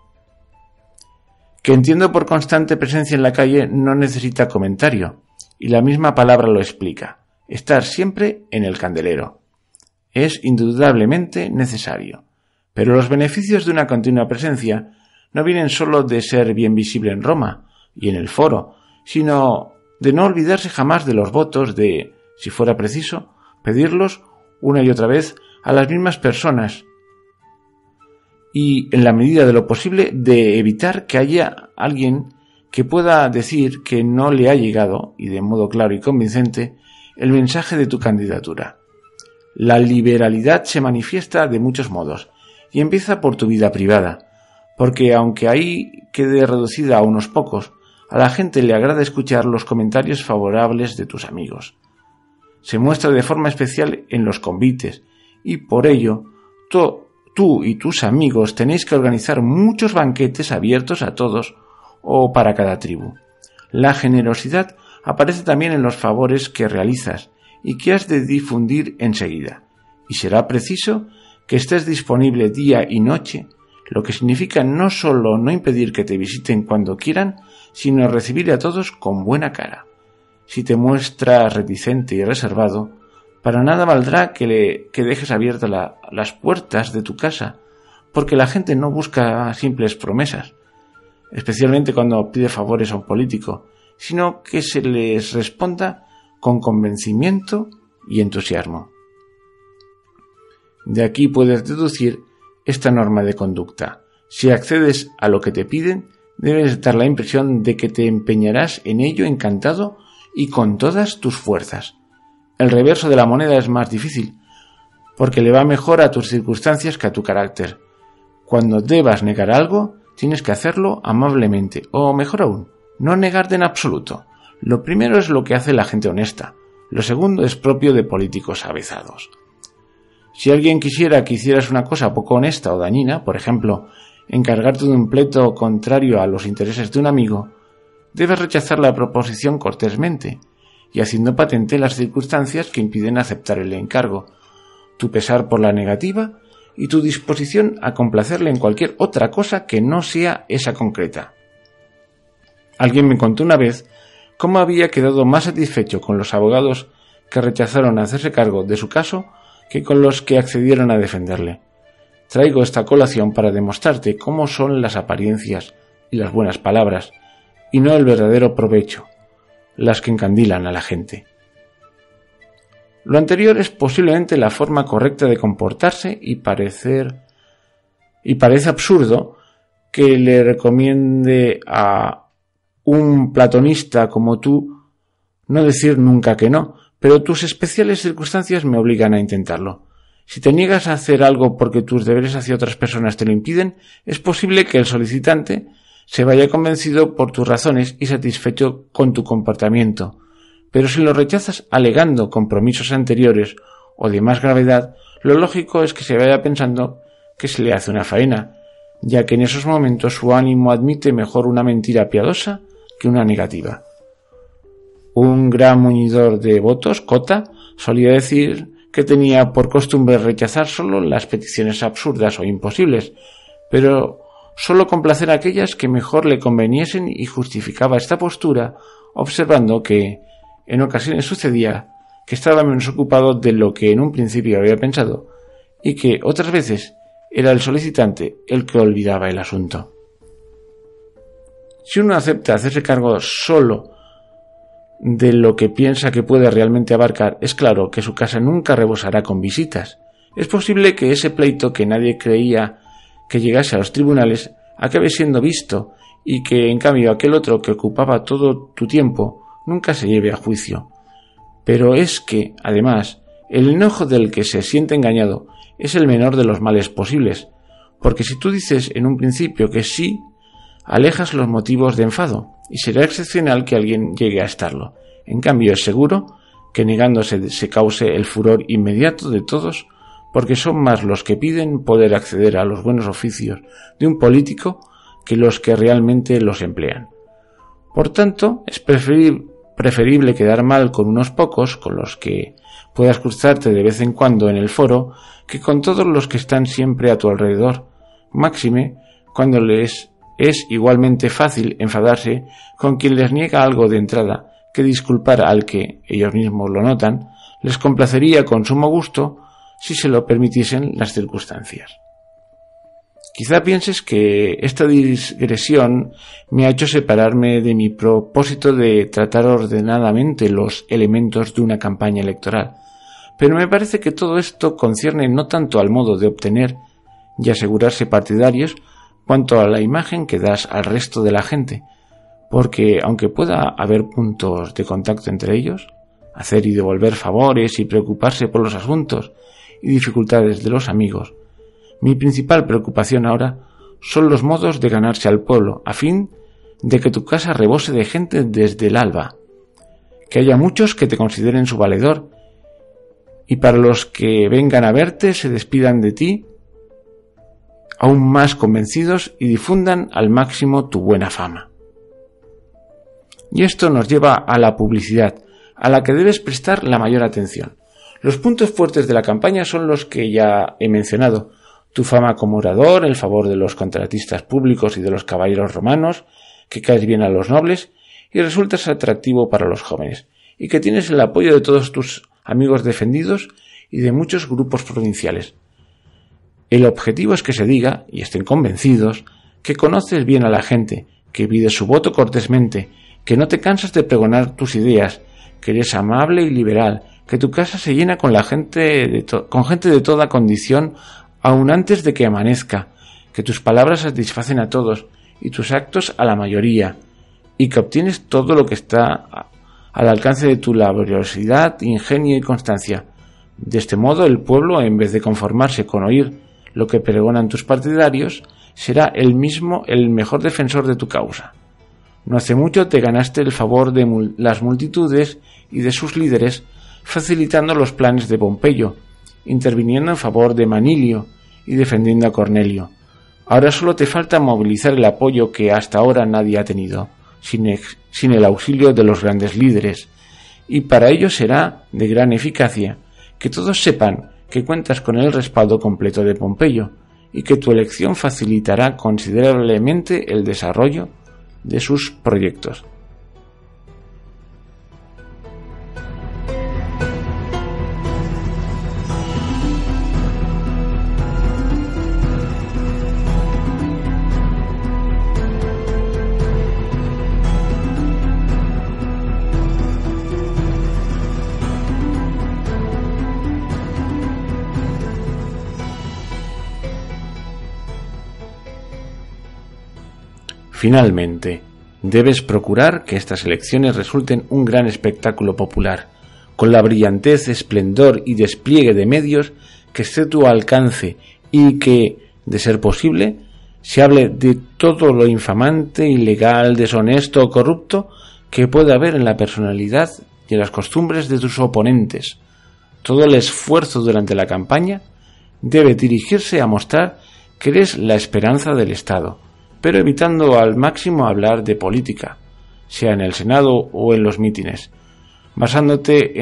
Que entiendo por constante presencia en la calle no necesita comentario, y la misma palabra lo explica: estar siempre en el candelero. Es indudablemente necesario, pero los beneficios de una continua presencia no vienen sólo de ser bien visible en Roma y en el foro, sino de no olvidarse jamás de los votos, de, si fuera preciso, pedirlos una y otra vez a las mismas personas, y, en la medida de lo posible, de evitar que haya alguien que pueda decir que no le ha llegado, y de modo claro y convincente, el mensaje de tu candidatura. La liberalidad se manifiesta de muchos modos y empieza por tu vida privada, porque aunque ahí quede reducida a unos pocos, a la gente le agrada escuchar los comentarios favorables de tus amigos. Se muestra de forma especial en los convites y por ello tú y tus amigos tenéis que organizar muchos banquetes abiertos a todos o para cada tribu. La generosidad aparece también en los favores que realizas y que has de difundir enseguida, y será preciso que estés disponible día y noche, lo que significa no solo no impedir que te visiten cuando quieran, sino recibir a todos con buena cara. Si te muestras reticente y reservado, para nada valdrá que dejes abiertas las puertas de tu casa, porque la gente no busca simples promesas, especialmente cuando pide favores a un político, sino que se les responda con convencimiento y entusiasmo. De aquí puedes deducir esta norma de conducta. Si accedes a lo que te piden, debes dar la impresión de que te empeñarás en ello encantado y con todas tus fuerzas. El reverso de la moneda es más difícil, porque le va mejor a tus circunstancias que a tu carácter. Cuando debas negar algo, tienes que hacerlo amablemente, o mejor aún, no negarte en absoluto. Lo primero es lo que hace la gente honesta, lo segundo es propio de políticos avezados. Si alguien quisiera que hicieras una cosa poco honesta o dañina, por ejemplo, encargarte de un pleito contrario a los intereses de un amigo, debes rechazar la proposición cortésmente y haciendo patente las circunstancias que impiden aceptar el encargo, tu pesar por la negativa y tu disposición a complacerle en cualquier otra cosa que no sea esa concreta. Alguien me contó una vez cómo había quedado más satisfecho con los abogados que rechazaron hacerse cargo de su caso que con los que accedieron a defenderle. Traigo esta colación para demostrarte cómo son las apariencias y las buenas palabras, y no el verdadero provecho, las que encandilan a la gente. Lo anterior es posiblemente la forma correcta de comportarse y parece absurdo que le recomiende a un platonista como tú no decir nunca que no, pero tus especiales circunstancias me obligan a intentarlo. Si te niegas a hacer algo porque tus deberes hacia otras personas te lo impiden, es posible que el solicitante se vaya convencido por tus razones y satisfecho con tu comportamiento. Pero si lo rechazas alegando compromisos anteriores o de más gravedad, lo lógico es que se vaya pensando que se le hace una faena, ya que en esos momentos su ánimo admite mejor una mentira piadosa que una negativa. Un gran muñidor de votos, Cota, solía decir que tenía por costumbre rechazar solo las peticiones absurdas o imposibles, pero solo complacer aquellas que mejor le conveniesen y justificaba esta postura observando que en ocasiones sucedía que estaba menos ocupado de lo que en un principio había pensado y que otras veces era el solicitante el que olvidaba el asunto. Si uno acepta hacerse cargo solo de lo que piensa que puede realmente abarcar, es claro que su casa nunca rebosará con visitas. Es posible que ese pleito que nadie creía que llegase a los tribunales acabe siendo visto y que en cambio aquel otro que ocupaba todo tu tiempo nunca se lleve a juicio. Pero es que, además, el enojo del que se siente engañado es el menor de los males posibles, porque si tú dices en un principio que sí, alejas los motivos de enfado, y será excepcional que alguien llegue a estarlo. En cambio, es seguro que negándose se cause el furor inmediato de todos, porque son más los que piden poder acceder a los buenos oficios de un político que los que realmente los emplean. Por tanto, es preferible quedar mal con unos pocos, con los que puedas cruzarte de vez en cuando en el foro, que con todos los que están siempre a tu alrededor, máxime cuando les es igualmente fácil enfadarse con quien les niega algo de entrada, que disculpar al que, ellos mismos lo notan, les complacería con sumo gusto si se lo permitiesen las circunstancias. Quizá pienses que esta digresión me ha hecho separarme de mi propósito de tratar ordenadamente los elementos de una campaña electoral, pero me parece que todo esto concierne no tanto al modo de obtener y asegurarse partidarios, cuanto a la imagen que das al resto de la gente, porque aunque pueda haber puntos de contacto entre ellos, hacer y devolver favores y preocuparse por los asuntos y dificultades de los amigos. Mi principal preocupación ahora son los modos de ganarse al pueblo, a fin de que tu casa rebose de gente desde el alba, que haya muchos que te consideren su valedor, y para los que vengan a verte se despidan de ti aún más convencidos y difundan al máximo tu buena fama. Y esto nos lleva a la publicidad, a la que debes prestar la mayor atención. Los puntos fuertes de la campaña son los que ya he mencionado: tu fama como orador, el favor de los contratistas públicos y de los caballeros romanos, que caes bien a los nobles y resultas atractivo para los jóvenes, y que tienes el apoyo de todos tus amigos defendidos y de muchos grupos provinciales. El objetivo es que se diga, y estén convencidos, que conoces bien a la gente, que pides su voto cortésmente, que no te cansas de pregonar tus ideas, que eres amable y liberal, que tu casa se llena con gente de toda condición aun antes de que amanezca, que tus palabras satisfacen a todos y tus actos a la mayoría, y que obtienes todo lo que está al alcance de tu laboriosidad, ingenio y constancia. De este modo el pueblo, en vez de conformarse con oír lo que pregonan tus partidarios, será el mejor defensor de tu causa. No hace mucho te ganaste el favor de las multitudes y de sus líderes, facilitando los planes de Pompeyo, interviniendo en favor de Manilio y defendiendo a Cornelio. Ahora solo te falta movilizar el apoyo que hasta ahora nadie ha tenido, sin el auxilio de los grandes líderes, y para ello será de gran eficacia que todos sepan que cuentas con el respaldo completo de Pompeyo y que tu elección facilitará considerablemente el desarrollo de sus proyectos. Finalmente, debes procurar que estas elecciones resulten un gran espectáculo popular, con la brillantez, esplendor y despliegue de medios que esté a tu alcance y que, de ser posible, se hable de todo lo infamante, ilegal, deshonesto o corrupto que pueda haber en la personalidad y en las costumbres de tus oponentes. Todo el esfuerzo durante la campaña debe dirigirse a mostrar que eres la esperanza del Estado, pero evitando al máximo hablar de política, sea en el Senado o en los mítines. Basándose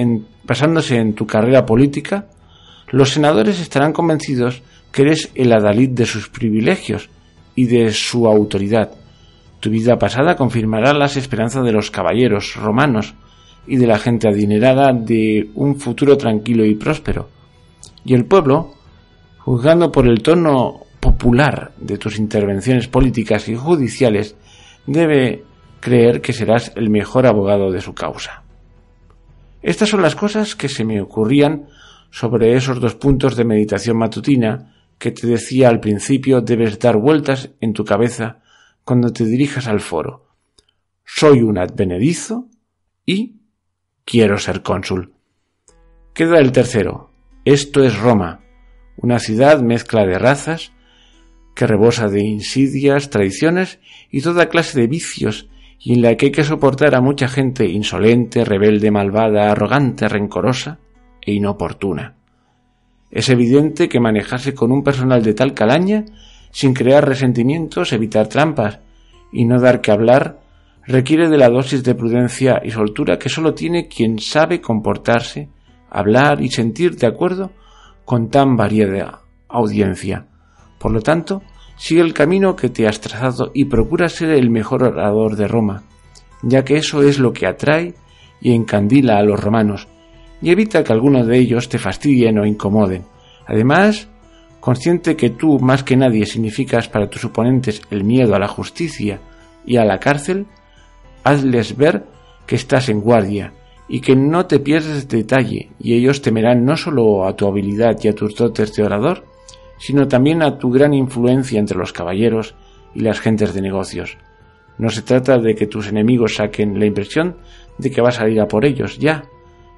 en tu carrera política, los senadores estarán convencidos que eres el adalid de sus privilegios y de su autoridad. Tu vida pasada confirmará las esperanzas de los caballeros romanos y de la gente adinerada de un futuro tranquilo y próspero. Y el pueblo, juzgando por el tono popular de tus intervenciones políticas y judiciales, debe creer que serás el mejor abogado de su causa. Estas son las cosas que se me ocurrían sobre esos 2 puntos de meditación matutina que te decía al principio debes dar vueltas en tu cabeza cuando te dirijas al foro. Soy un advenedizo y quiero ser cónsul. Queda el tercero. Esto es Roma, una ciudad mezcla de razas, que rebosa de insidias, traiciones y toda clase de vicios, y en la que hay que soportar a mucha gente insolente, rebelde, malvada, arrogante, rencorosa e inoportuna. Es evidente que manejarse con un personal de tal calaña, sin crear resentimientos, evitar trampas y no dar que hablar, requiere de la dosis de prudencia y soltura que solo tiene quien sabe comportarse, hablar y sentir de acuerdo con tan variada audiencia. Por lo tanto, sigue el camino que te has trazado y procura ser el mejor orador de Roma, ya que eso es lo que atrae y encandila a los romanos, y evita que algunos de ellos te fastidien o incomoden. Además, consciente que tú más que nadie significas para tus oponentes el miedo a la justicia y a la cárcel, hazles ver que estás en guardia y que no te pierdes detalle, y ellos temerán no solo a tu habilidad y a tus dotes de orador, sino también a tu gran influencia entre los caballeros y las gentes de negocios. No se trata de que tus enemigos saquen la impresión de que vas a ir a por ellos ya,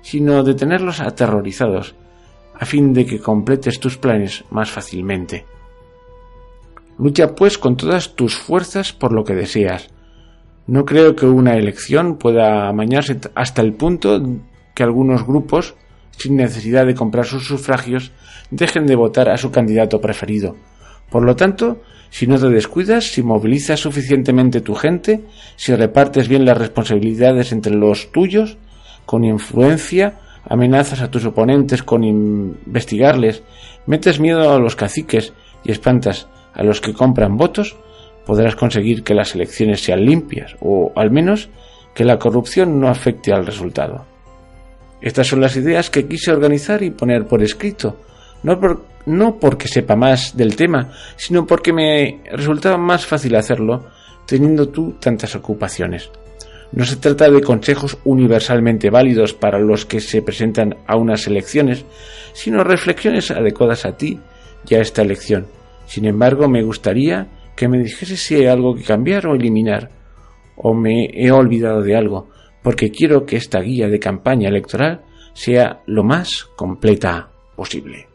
sino de tenerlos aterrorizados, a fin de que completes tus planes más fácilmente. Lucha pues con todas tus fuerzas por lo que deseas. No creo que una elección pueda amañarse hasta el punto que algunos grupos, sin necesidad de comprar sus sufragios, dejen de votar a su candidato preferido. Por lo tanto, si no te descuidas, si movilizas suficientemente tu gente, si repartes bien las responsabilidades entre los tuyos, con influencia, amenazas a tus oponentes con investigarles, metes miedo a los caciques y espantas a los que compran votos, podrás conseguir que las elecciones sean limpias, o al menos que la corrupción no afecte al resultado. Estas son las ideas que quise organizar y poner por escrito, no porque sepa más del tema, sino porque me resultaba más fácil hacerlo teniendo tú tantas ocupaciones. No se trata de consejos universalmente válidos para los que se presentan a unas elecciones, sino reflexiones adecuadas a ti y a esta elección. Sin embargo, me gustaría que me dijese si hay algo que cambiar o eliminar, o me he olvidado de algo, porque quiero que esta guía de campaña electoral sea lo más completa posible.